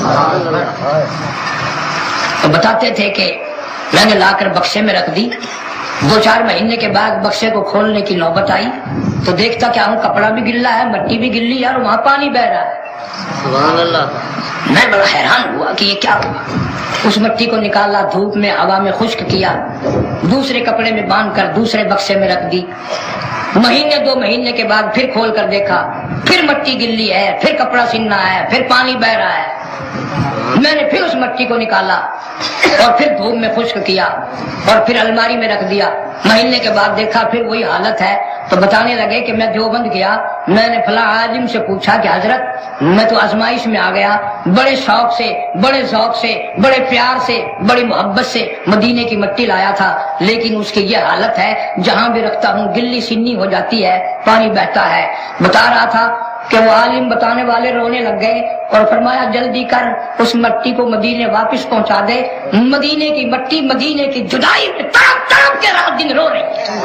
تو بتاتے تھے کہ میں نے لا کر بکسے میں رکھ دی، 2-4 مہینے کے بعد بکسے کو کھولنے کی نوبت آئی تو دیکھتا کیا ہوں کپڑا بھی گلا ہے، مٹی بھی گلی ہے اور وہاں پانی بہ رہا ہے۔ سبحان اللہ۔ میں بڑا حیران ہوا کہ یہ کیا ہوا۔ اس مٹی کو نکالا، دھوپ میں ہوا میں خشک کیا، دوسرے کپڑے میں باندھ کر دوسرے بکسے میں رکھ دی۔ مہینے 2 مہینے کے بعد پھر کھول کر دیکھا، پھر مٹی گلی ہے، پھر کپڑا سننا ہے، پھر پانی بہ رہا ہے۔ میں نے پھر اس مٹی کو نکالا اور پھر دھوپ میں خشک کیا اور پھر الماری میں رکھ دیا۔ مہینے کے بعد دیکھا پھر وہی حالت ہے، تو بتانے لگے کہ میں دیوبند گیا، میں نے فلاں عالم سے پوچھا کہ حضرت میں تو آزمائش میں آ گیا، بڑے شوق سے، بڑے ذوق سے، بڑے پیار سے، بڑی محبت سے مدینے کی مٹی لایا تھا، لیکن اس کی یہ حالت ہے جہاں بھی رکھتا ہوں گلی سنی ہو جاتی ہے، پانی بہتا ہے۔ بتا رہا تھا کہ وہ عالم بتانے والے رونے لگ گئے اور فرمایا جلدی کر اس مٹی کو مدینے واپس پہنچا دے، مدینے کی مٹی مدینے کی جدائی میں تڑپ تڑپ کے رات دن رو رہی ہے۔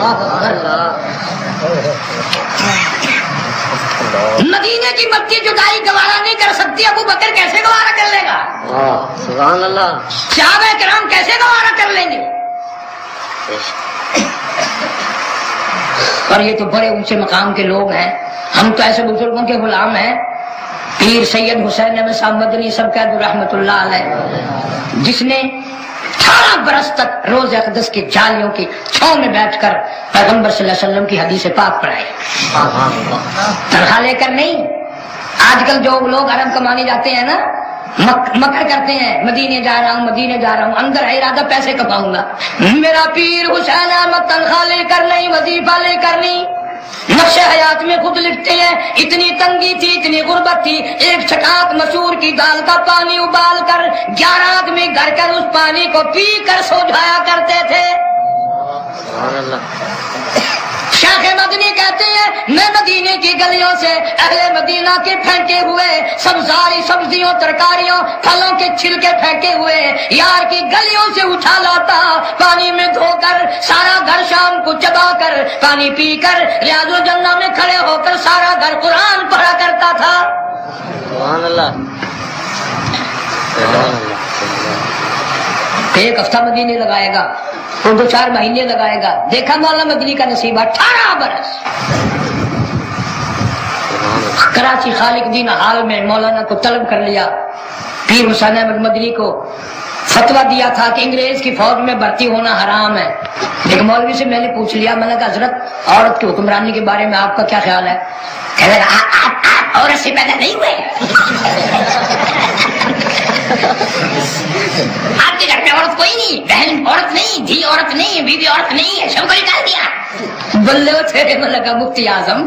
مدینے کی مٹی جدائی گوارا نہیں کر سکتی، ابو بکر کیسے گوارا کر لے گا؟ سبحان اللہ۔ صحابہ کرام کیسے گوارا کر لیں گے؟ اور یہ تو بڑے اونچے مقام کے لوگ ہیں، ہم تو ایسے بزرگوں کے غلام ہیں۔ پیر سید حسین احمد صاحب مدنی سرکار رحمت اللہ علیہ، جس نے 18 برس تک روز اقدس کی جالیوں کی چھاؤں میں بیٹھ کر پیغمبر صلی اللہ علیہ وسلم کی حدیث پاک پڑھائی، تنخواہ لے کر نہیں۔ آج کل جو لوگ حرم کمانے جاتے ہیں نا، مکر کرتے ہیں مدینے جا رہا ہوں، مدینے جا رہا ہوں، اندر ہے ارادہ پیسے کماؤں گا۔ میرا پیر حسین احمد تنخواہ لے کر نہیں، وظیفہ لے کر نہیں، نقش حیات میں خود لکھتے ہیں اتنی تنگی تھی، اتنی غربت تھی، ایک چھٹاک مسور کی دال کا پانی ابال کر 11 آدمی گھر کر اس پانی کو پی کر سو جایا کرتے تھے۔ شیخ مدنی کہتے ہیں میں مدینے کی گلیوں سے اہل مدینہ کے پھینکے ہوئے سبزاری سبزیوں ترکاریوں پھلوں کے چھلکے پھینکے ہوئے یار کی گلیوں سے اٹھا لاتا، پانی میں دھو کر سارا گھر شام کو چبا کر پانی پی کر ریاض الجنہ میں کھڑے ہو کر سارا گھر قرآن پڑھا کرتا تھا۔ سبحان اللہ۔ ایک ہفتہ مدینے لگائے گا، 2-4 مہینے لگائے گا، دیکھا مولانا مدنی کا نصیب 18 برس۔ کراچی خالق دین حال میں مولانا کو طلب کر لیا، پیر حسین احمد مدنی کو فتوا دیا تھا کہ انگریز کی فوج میں بھرتی ہونا حرام ہے. ایک مولوی سے میں نے پوچھ لیا, میں نے کہا حضرت عورت کی حکمرانی کے بارے میں آپ کا کیا خیال ہے؟ کہنے لگا آپ عورت سے پیدا نہیں ہوئے, آپ کے گھر میں عورت کوئی نہیں, بہن عورت نہیں, دھی عورت نہیں, بیوی عورت نہیں ہے, سب کو نکال دیا. بلے تھے, میں لگا مفتی اعظم.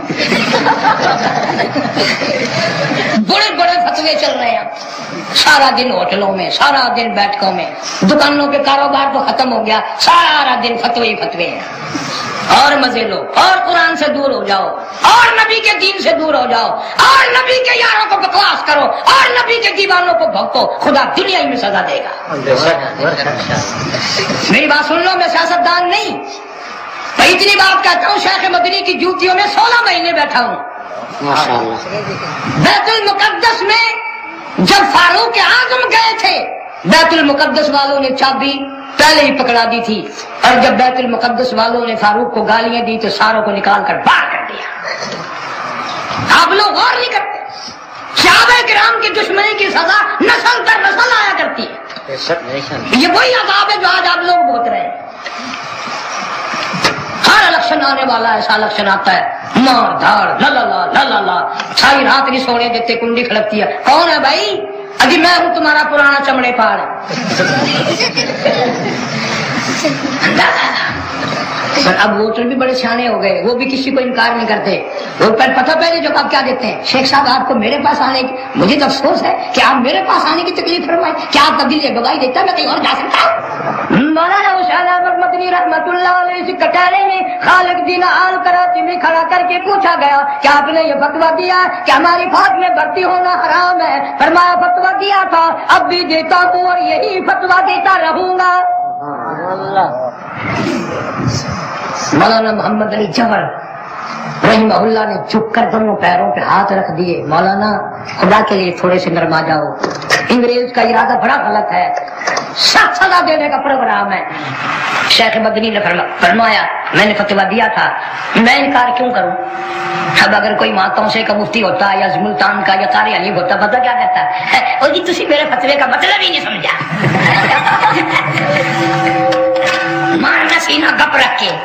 بڑے بڑے فتوے چل رہے ہیں, سارا دن ہوٹلوں میں, سارا دن بیٹھکوں میں, دکانوں کے کاروبار تو ختم ہو گیا, سارا دن فتوے ہی فتوے ہیں. اور مزے لو, اور قرآن سے دور ہو جاؤ, اور نبی کے دین سے دور ہو جاؤ, اور نبی کے یاروں کو بکواس کرو, اور نبی کے دیوانوں کو بھگو, خدا دنیا ہی میں سزا دے گا. میری بات سن لو, میں سیاستدان نہیں, میں اتنی بات کہتا ہوں, شیخ مدنی کی جوتیوں میں 16 مہینے بیٹھا ہوں. بیت المقدس میں جب فاروق اعظم گئے تھے, بیت المقدس والوں نے چابی پہلے ہی پکڑا دی تھی, اور جب بیت المقدس والوں نے فاروق کو گالیاں دی تو ساروں کو نکال کر باہر کر دیا. آپ لوگ غور نہیں کرتے, صحابہ کرام کی دشمنی کی سزا نسل در نسل آیا کرتی ہے. یہ وہی عذاب ہے جو آج آپ لوگ بھوگ رہے ہیں. ہر الیکشن آنے والا ہے, ایسا الیکشن آتا ہے, مار دھاڑ لا لا لا لا لا لا, ساری رات نہیں سونے دیتے, کنڈی کھڑکتی ہے. کون ہے بھائی؟ ابھی میں ہوں تمہارا پرانا چمڑے پاڑ. اب ووٹر بھی بڑے سیانے ہو گئے, وہ بھی کسی کو انکار نہیں کرتے. وہ پتہ پہلے جو آپ کیا دیتے ہیں, شیخ صاحب آپ کو میرے پاس آنے کی, مجھے تو افسوس ہے کہ آپ میرے پاس آنے کی تکلیف فرمائیں, کیا آپ تبدیلی گواہی دیتا ہے, میں کہیں اور جا سکتا ہوں. مولانا حسین احمد مدنی رحمت اللہ علیہ سے کٹہرے میں خالق دین آل کراچی میں کھڑا کر کے پوچھا گیا کہ آپ نے یہ فتوا دیا کہ ہماری فوج میں بھرتی ہونا حرام ہے. فرمایا فتوا دیا تھا, اب بھی دیتا ہوں اور یہی فتوا دیتا رہوں گا. مولانا محمد علی جوہر رحمہ اللہ نے جھک کر دونوں پیروں پہ ہاتھ رکھ دیے. مولانا خدا کے لیے تھوڑے سے نرما جاؤ, انگریز کا ارادہ بڑا غلط ہے, سخت سزا دینے کا پروگرام ہے. شیخ مدنی نے فرمایا میں نے فتوا دیا تھا, میں انکار کیوں کروں؟ اب اگر کوئی ماتوں سے کا مفتی ہوتا یا ملتان کا یا قاری علیم ہوتا, پتہ کیا کہتا ہے, اور جی تسی میرے فتوے کا مطلب ہی نہیں سمجھا. مارنا سینہ گپ رکھ کے.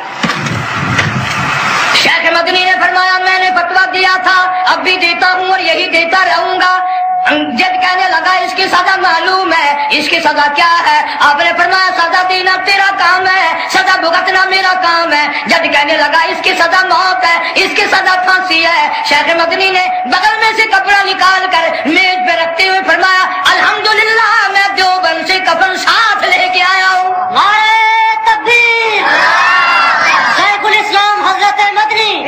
شیخ مدنی نے فرمایا میں نے فتوا دیا تھا, اب بھی دیتا ہوں اور یہی دیتا رہوں گا. جد کہنے لگا اس کی سزا معلوم ہے, اس کی سزا کیا ہے؟ آپ نے فرمایا سزا دینا تیرا کام ہے, سزا بھگتنا میرا کام ہے. جد کہنے لگا اس کی سزا موت ہے, اس کی سزا پھانسی ہے. شیخ مدنی نے بغل میں سے کپڑا نکال کر میز پہ رکھتے ہوئے فرمایا الحمدللہ میں دیوبند سے کفن ساتھ لے کے آیا ہوں. تکبیر, شیخ الاسلام حضرت مدنی,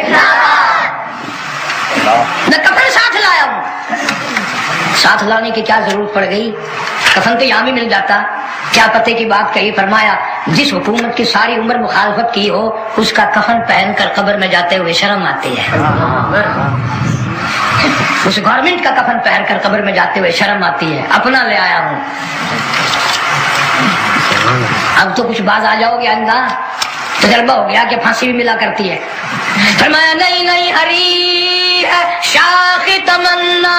میں کفن ساتھ لایا ہوں. ساتھ لانے کی کیا ضرورت پڑ گئی, کفن تو یہاں بھی مل جاتا. کیا پتے کی بات کہی, فرمایا جس حکومت کی ساری عمر مخالفت کی ہو اس کا کفن پہن کر قبر میں جاتے ہوئے شرم آتی ہے. اس گورنمنٹ کا کفن پہن کر قبر میں جاتے ہوئے شرم آتی ہے. اپنا لے آیا ہوں. اب تو کچھ باز آ جاؤ گے, آئندہ تجربہ ہو گیا کہ پھانسی بھی ملا کرتی ہے. فرمایا نہیں نہیں ہری ہے شاخ تمنا,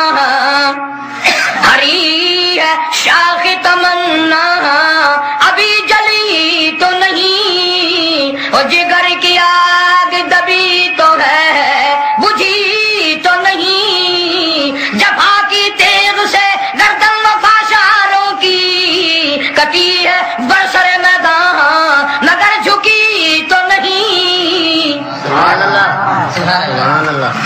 ہری ہے شاخ تمنا, ابھی جلی تو نہیں, اور جگر کی آگ دبی تو ہے, بجھی تو نہیں. جفا کی تیغ سے گردن وفاشاروں کی کٹی ہے برسر میدان, مگر جھکی تو نہیں. سبحان اللہ, سبحان اللہ.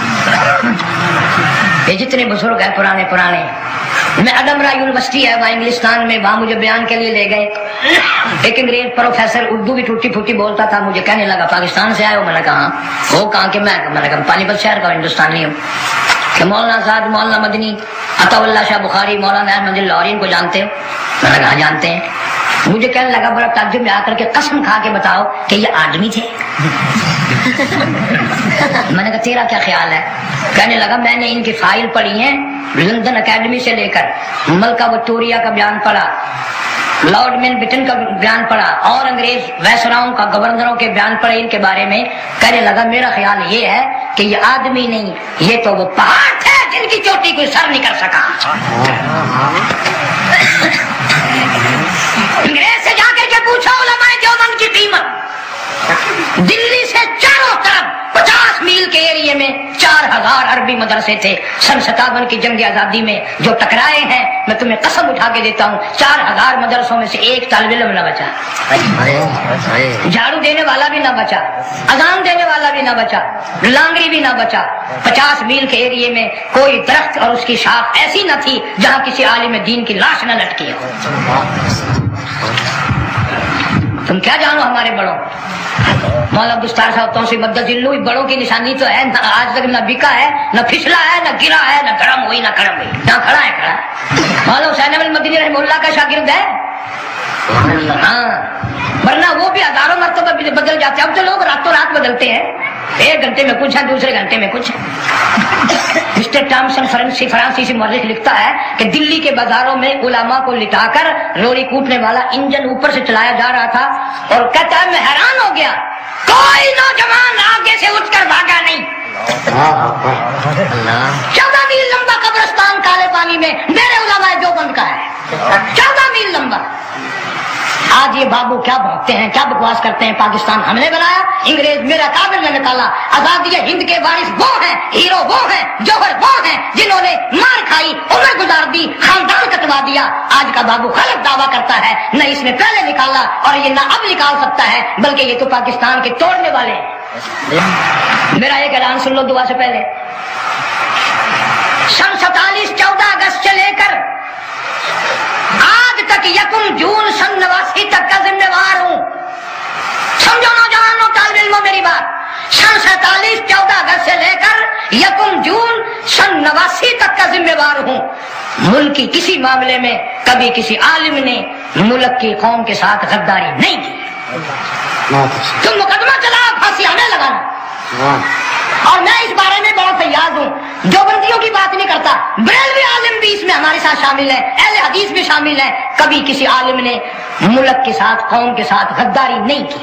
یہ جتنے بزرگ ہیں پرانے پرانے, میں ایڈنبرا یونیورسٹی ہے وہاں انگلستان میں, وہاں مجھے بیان کے لیے لے گئے. ایک انگریز پروفیسر اردو بھی ٹوٹی پھوٹی بولتا تھا, مجھے کہنے لگا پاکستان سے آئے ہو؟ میں نے کہا ہو. کہاں کہ میں نے کہا پانی پت شہر کا ہندوستانی ہوں. کہ مولانا آزاد, مولانا مدنی, عطا اللہ شاہ بخاری, مولانا احمد لاہوری کو جانتے ہو؟ میں نے کہا جانتے ہیں. مجھے کہنے لگا بڑا تعجب میں آ کر کے قسم کھا کے بتاؤ کہ یہ آدمی تھے. میں نے کہا تیرا کیا خیال ہے؟ کہنے لگا میں نے ان کی فائل پڑھی ہے, لندن اکیڈمی سے لے کر ملکہ وکٹوریہ کا بیان پڑھا, لارڈ ماؤنٹ بیٹن کا بیان پڑھا, اور انگریز ویسراؤں کا, گورنروں کے بیان پڑھے ان کے بارے میں. کہنے لگا میرا خیال یہ ہے کہ یہ آدمی نہیں, یہ تو وہ پہاڑ تھے جن کی چوٹی کوئی سر نہیں کر سکا. انگریز سے جا کر کے پوچھا علماء دیوبند کی قیمت، دلی سے چاروں طرف 50 میل کے ایریے میں 4000 عربی مدرسے تھے۔ سن 57 کی جنگ آزادی میں جو ٹکرائے ہیں، میں تمہیں قسم اٹھا کے دیتا ہوں 4000 مدرسوں میں سے ایک طالب علم نہ بچا، جھاڑو دینے والا بھی نہ بچا، اذان دینے والا بھی نہ بچا، لانگڑی بھی نہ بچا۔ 50 میل کے ایریے میں کوئی درخت اور اس کی شاخ ایسی نہ تھی جہاں کسی عالم دین کی لاش نہ لٹکی ہو۔ تم کیا جانو ہمارے بڑوں، مولا عبدالستار صاحب تو سے مدذلو، بڑوں کی نشانی تو ہے، آج تک نہ بکا ہے، نہ پھسلا ہے، نہ گرا ہے، نہ گرم ہوئی، نہ گرم ہوئی، نہ کھڑا ہے کھڑا۔ مولا حسین احمد مدنی رحمہ اللہ کا شاگرد ہے، ہاں، ورنہ وہ بھی ہزاروں مرتبہ بدل جاتے ہیں۔ اب تو لوگ راتوں رات بدلتے ہیں، ایک گھنٹے میں کچھ ہے، دوسرے گھنٹے میں کچھ ہے۔ مسٹر ٹامسن فرانسیسی مورخ لکھتا ہے کہ دلی کے بازاروں میں علماء کو لٹا کر روڑی کوٹنے والا انجن اوپر سے چلایا جا رہا تھا، اور کہتا ہے میں حیران ہو گیا، کوئی نوجوان آگے سے اٹھ کر بھاگا نہیں۔ 14 میل لمبا قبرستان کالے پانی میں میرے علماء دیوبند کا ہے، 14 میل لمبا۔ آج یہ بابو کیا بھاگتے ہیں، کیا بکواس کرتے ہیں، پاکستان ہم نے بنایا، انگریز میرا قابل نے نکالا۔ آزادی ہند کے وارث وہ ہیں، ہیرو وہ ہیں، جوہر وہ ہیں جنہوں نے مار کھائی، عمر گزار دی، خاندان کٹوا دیا۔ آج کا بابو غلط دعویٰ کرتا ہے، نہ اس نے پہلے نکالا اور یہ نہ اب نکال سکتا ہے، بلکہ یہ تو پاکستان کے توڑنے والے ہیں۔ میرا ایک اعلان سن لو دعا سے پہلے، سن 47 14 اگست سے لے کر آج تک 1 جون سن 89 تک کا ذمہ وار ہوں۔ سمجھو نوجوانوں، طالب علموں میری بات، سن 47 14 اگست سے لے کر 1 جون سن 89 تک کا ذمہ وار ہوں۔ ملک کی کسی معاملے میں کبھی کسی عالم نے ملک کی قوم کے ساتھ غداری نہیں کی۔ تم مقدمہ چلا، پھانسی ہمیں لگانا، اور میں اس بارے میں بڑا فیاض ہوں، دیوبندیوں کی بات نہیں کرتا، بریلوی عالم بھی اس میں ہمارے ساتھ شامل ہے، اہل حدیث بھی شامل ہے۔ کبھی کسی عالم نے ملک کے ساتھ، قوم کے ساتھ غداری نہیں کی۔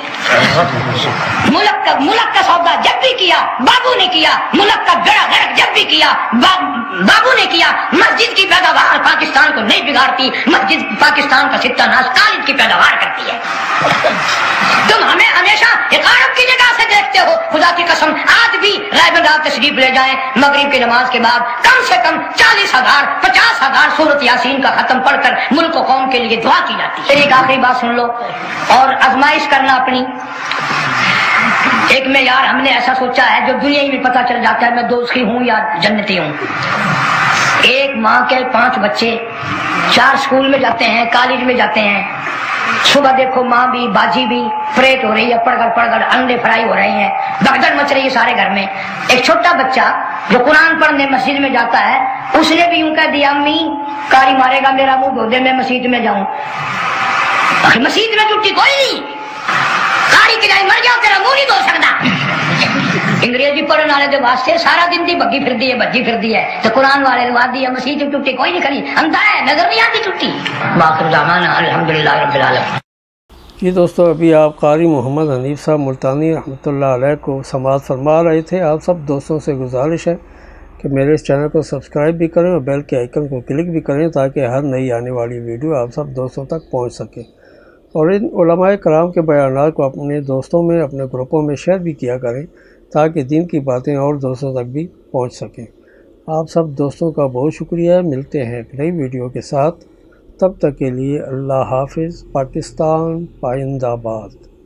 ملک کا سودا جب بھی کیا بابو نے کیا، ملک کا گڑا گڑک جب بھی کیا بابو نے کیا۔ مسجد کی پیداوار پاکستان کو نہیں بگاڑتی، مسجد پاکستان کا ستہ ناز کالج کی پیداوار کرتی ہے۔ تم ہمیں ہمیشہ حقارت کی نگاہ سے دیکھتے ہو، خدا کی قسم آج بھی رائے بندار تشریف لے جائیں، مغرب کی نماز کے بعد کم سے کم 40,000 50,000 سورت یاسین کا ختم پڑھ کر ملک و قوم کے لیے دعا کی جاتی ہے۔ ایک آخری بات سن لو اور آزمائش کرنا اپنی۔ ایک میں یار ہم نے ایسا سوچا ہے جو دنیا ہی میں پتہ چل جاتا ہے میں دوزخی ہوں یا جنتی ہوں۔ ایک ماں کے 5 بچے، 4 اسکول میں جاتے ہیں، کالج میں جاتے ہیں۔ صبح دیکھو ماں بھی باجی بھی پریٹ ہو رہی ہے، پڑھ کر انڈے فرائی ہو رہے ہیں، بھگدڑ مچ رہی ہے سارے گھر میں۔ ایک چھوٹا بچہ جو قرآن پڑھنے مسجد میں جاتا ہے، اس نے بھی یوں کہہ دیا امی کاری مارے گا میرا منہ دھو دے، میں مسجد میں جاؤں۔ مسجد میں چھٹی کوئی نہیں، کاری کی جائے مر جاؤ تیرا منہ نہیں دھو سکتا۔ انگریزی پڑھنے والے کے واسطے سارا دن دی بگی پھر دی ہے تو قرآن والے لوا دی ہے، مسجد میں چھٹی کوئی نہیں کری، اندھا ہے نظر نہیں آتی چھٹی۔ باقر دعوانا الحمدللہ رب العالمین۔ جی دوستو، ابھی آپ قاری محمد حنیف صاحب ملتانی رحمۃ اللہ علیہ کو سماعت فرما رہے تھے۔ آپ سب دوستوں سے گزارش ہے کہ میرے اس چینل کو سبسکرائب بھی کریں اور بیل کے آئیکن کو کلک بھی کریں تاکہ ہر نئی آنے والی ویڈیو آپ سب دوستوں تک پہنچ سکے، اور ان علماء کرام کے بیانات کو اپنے دوستوں میں، اپنے گروپوں میں شیئر بھی کیا کریں تاکہ دین کی باتیں اور دوستوں تک بھی پہنچ سکیں۔ آپ سب دوستوں کا بہت شکریہ۔ ملتے ہیں ایک نئی ویڈیو کے ساتھ، تب تک کے لیے اللہ حافظ۔ پاکستان پائندہ باد۔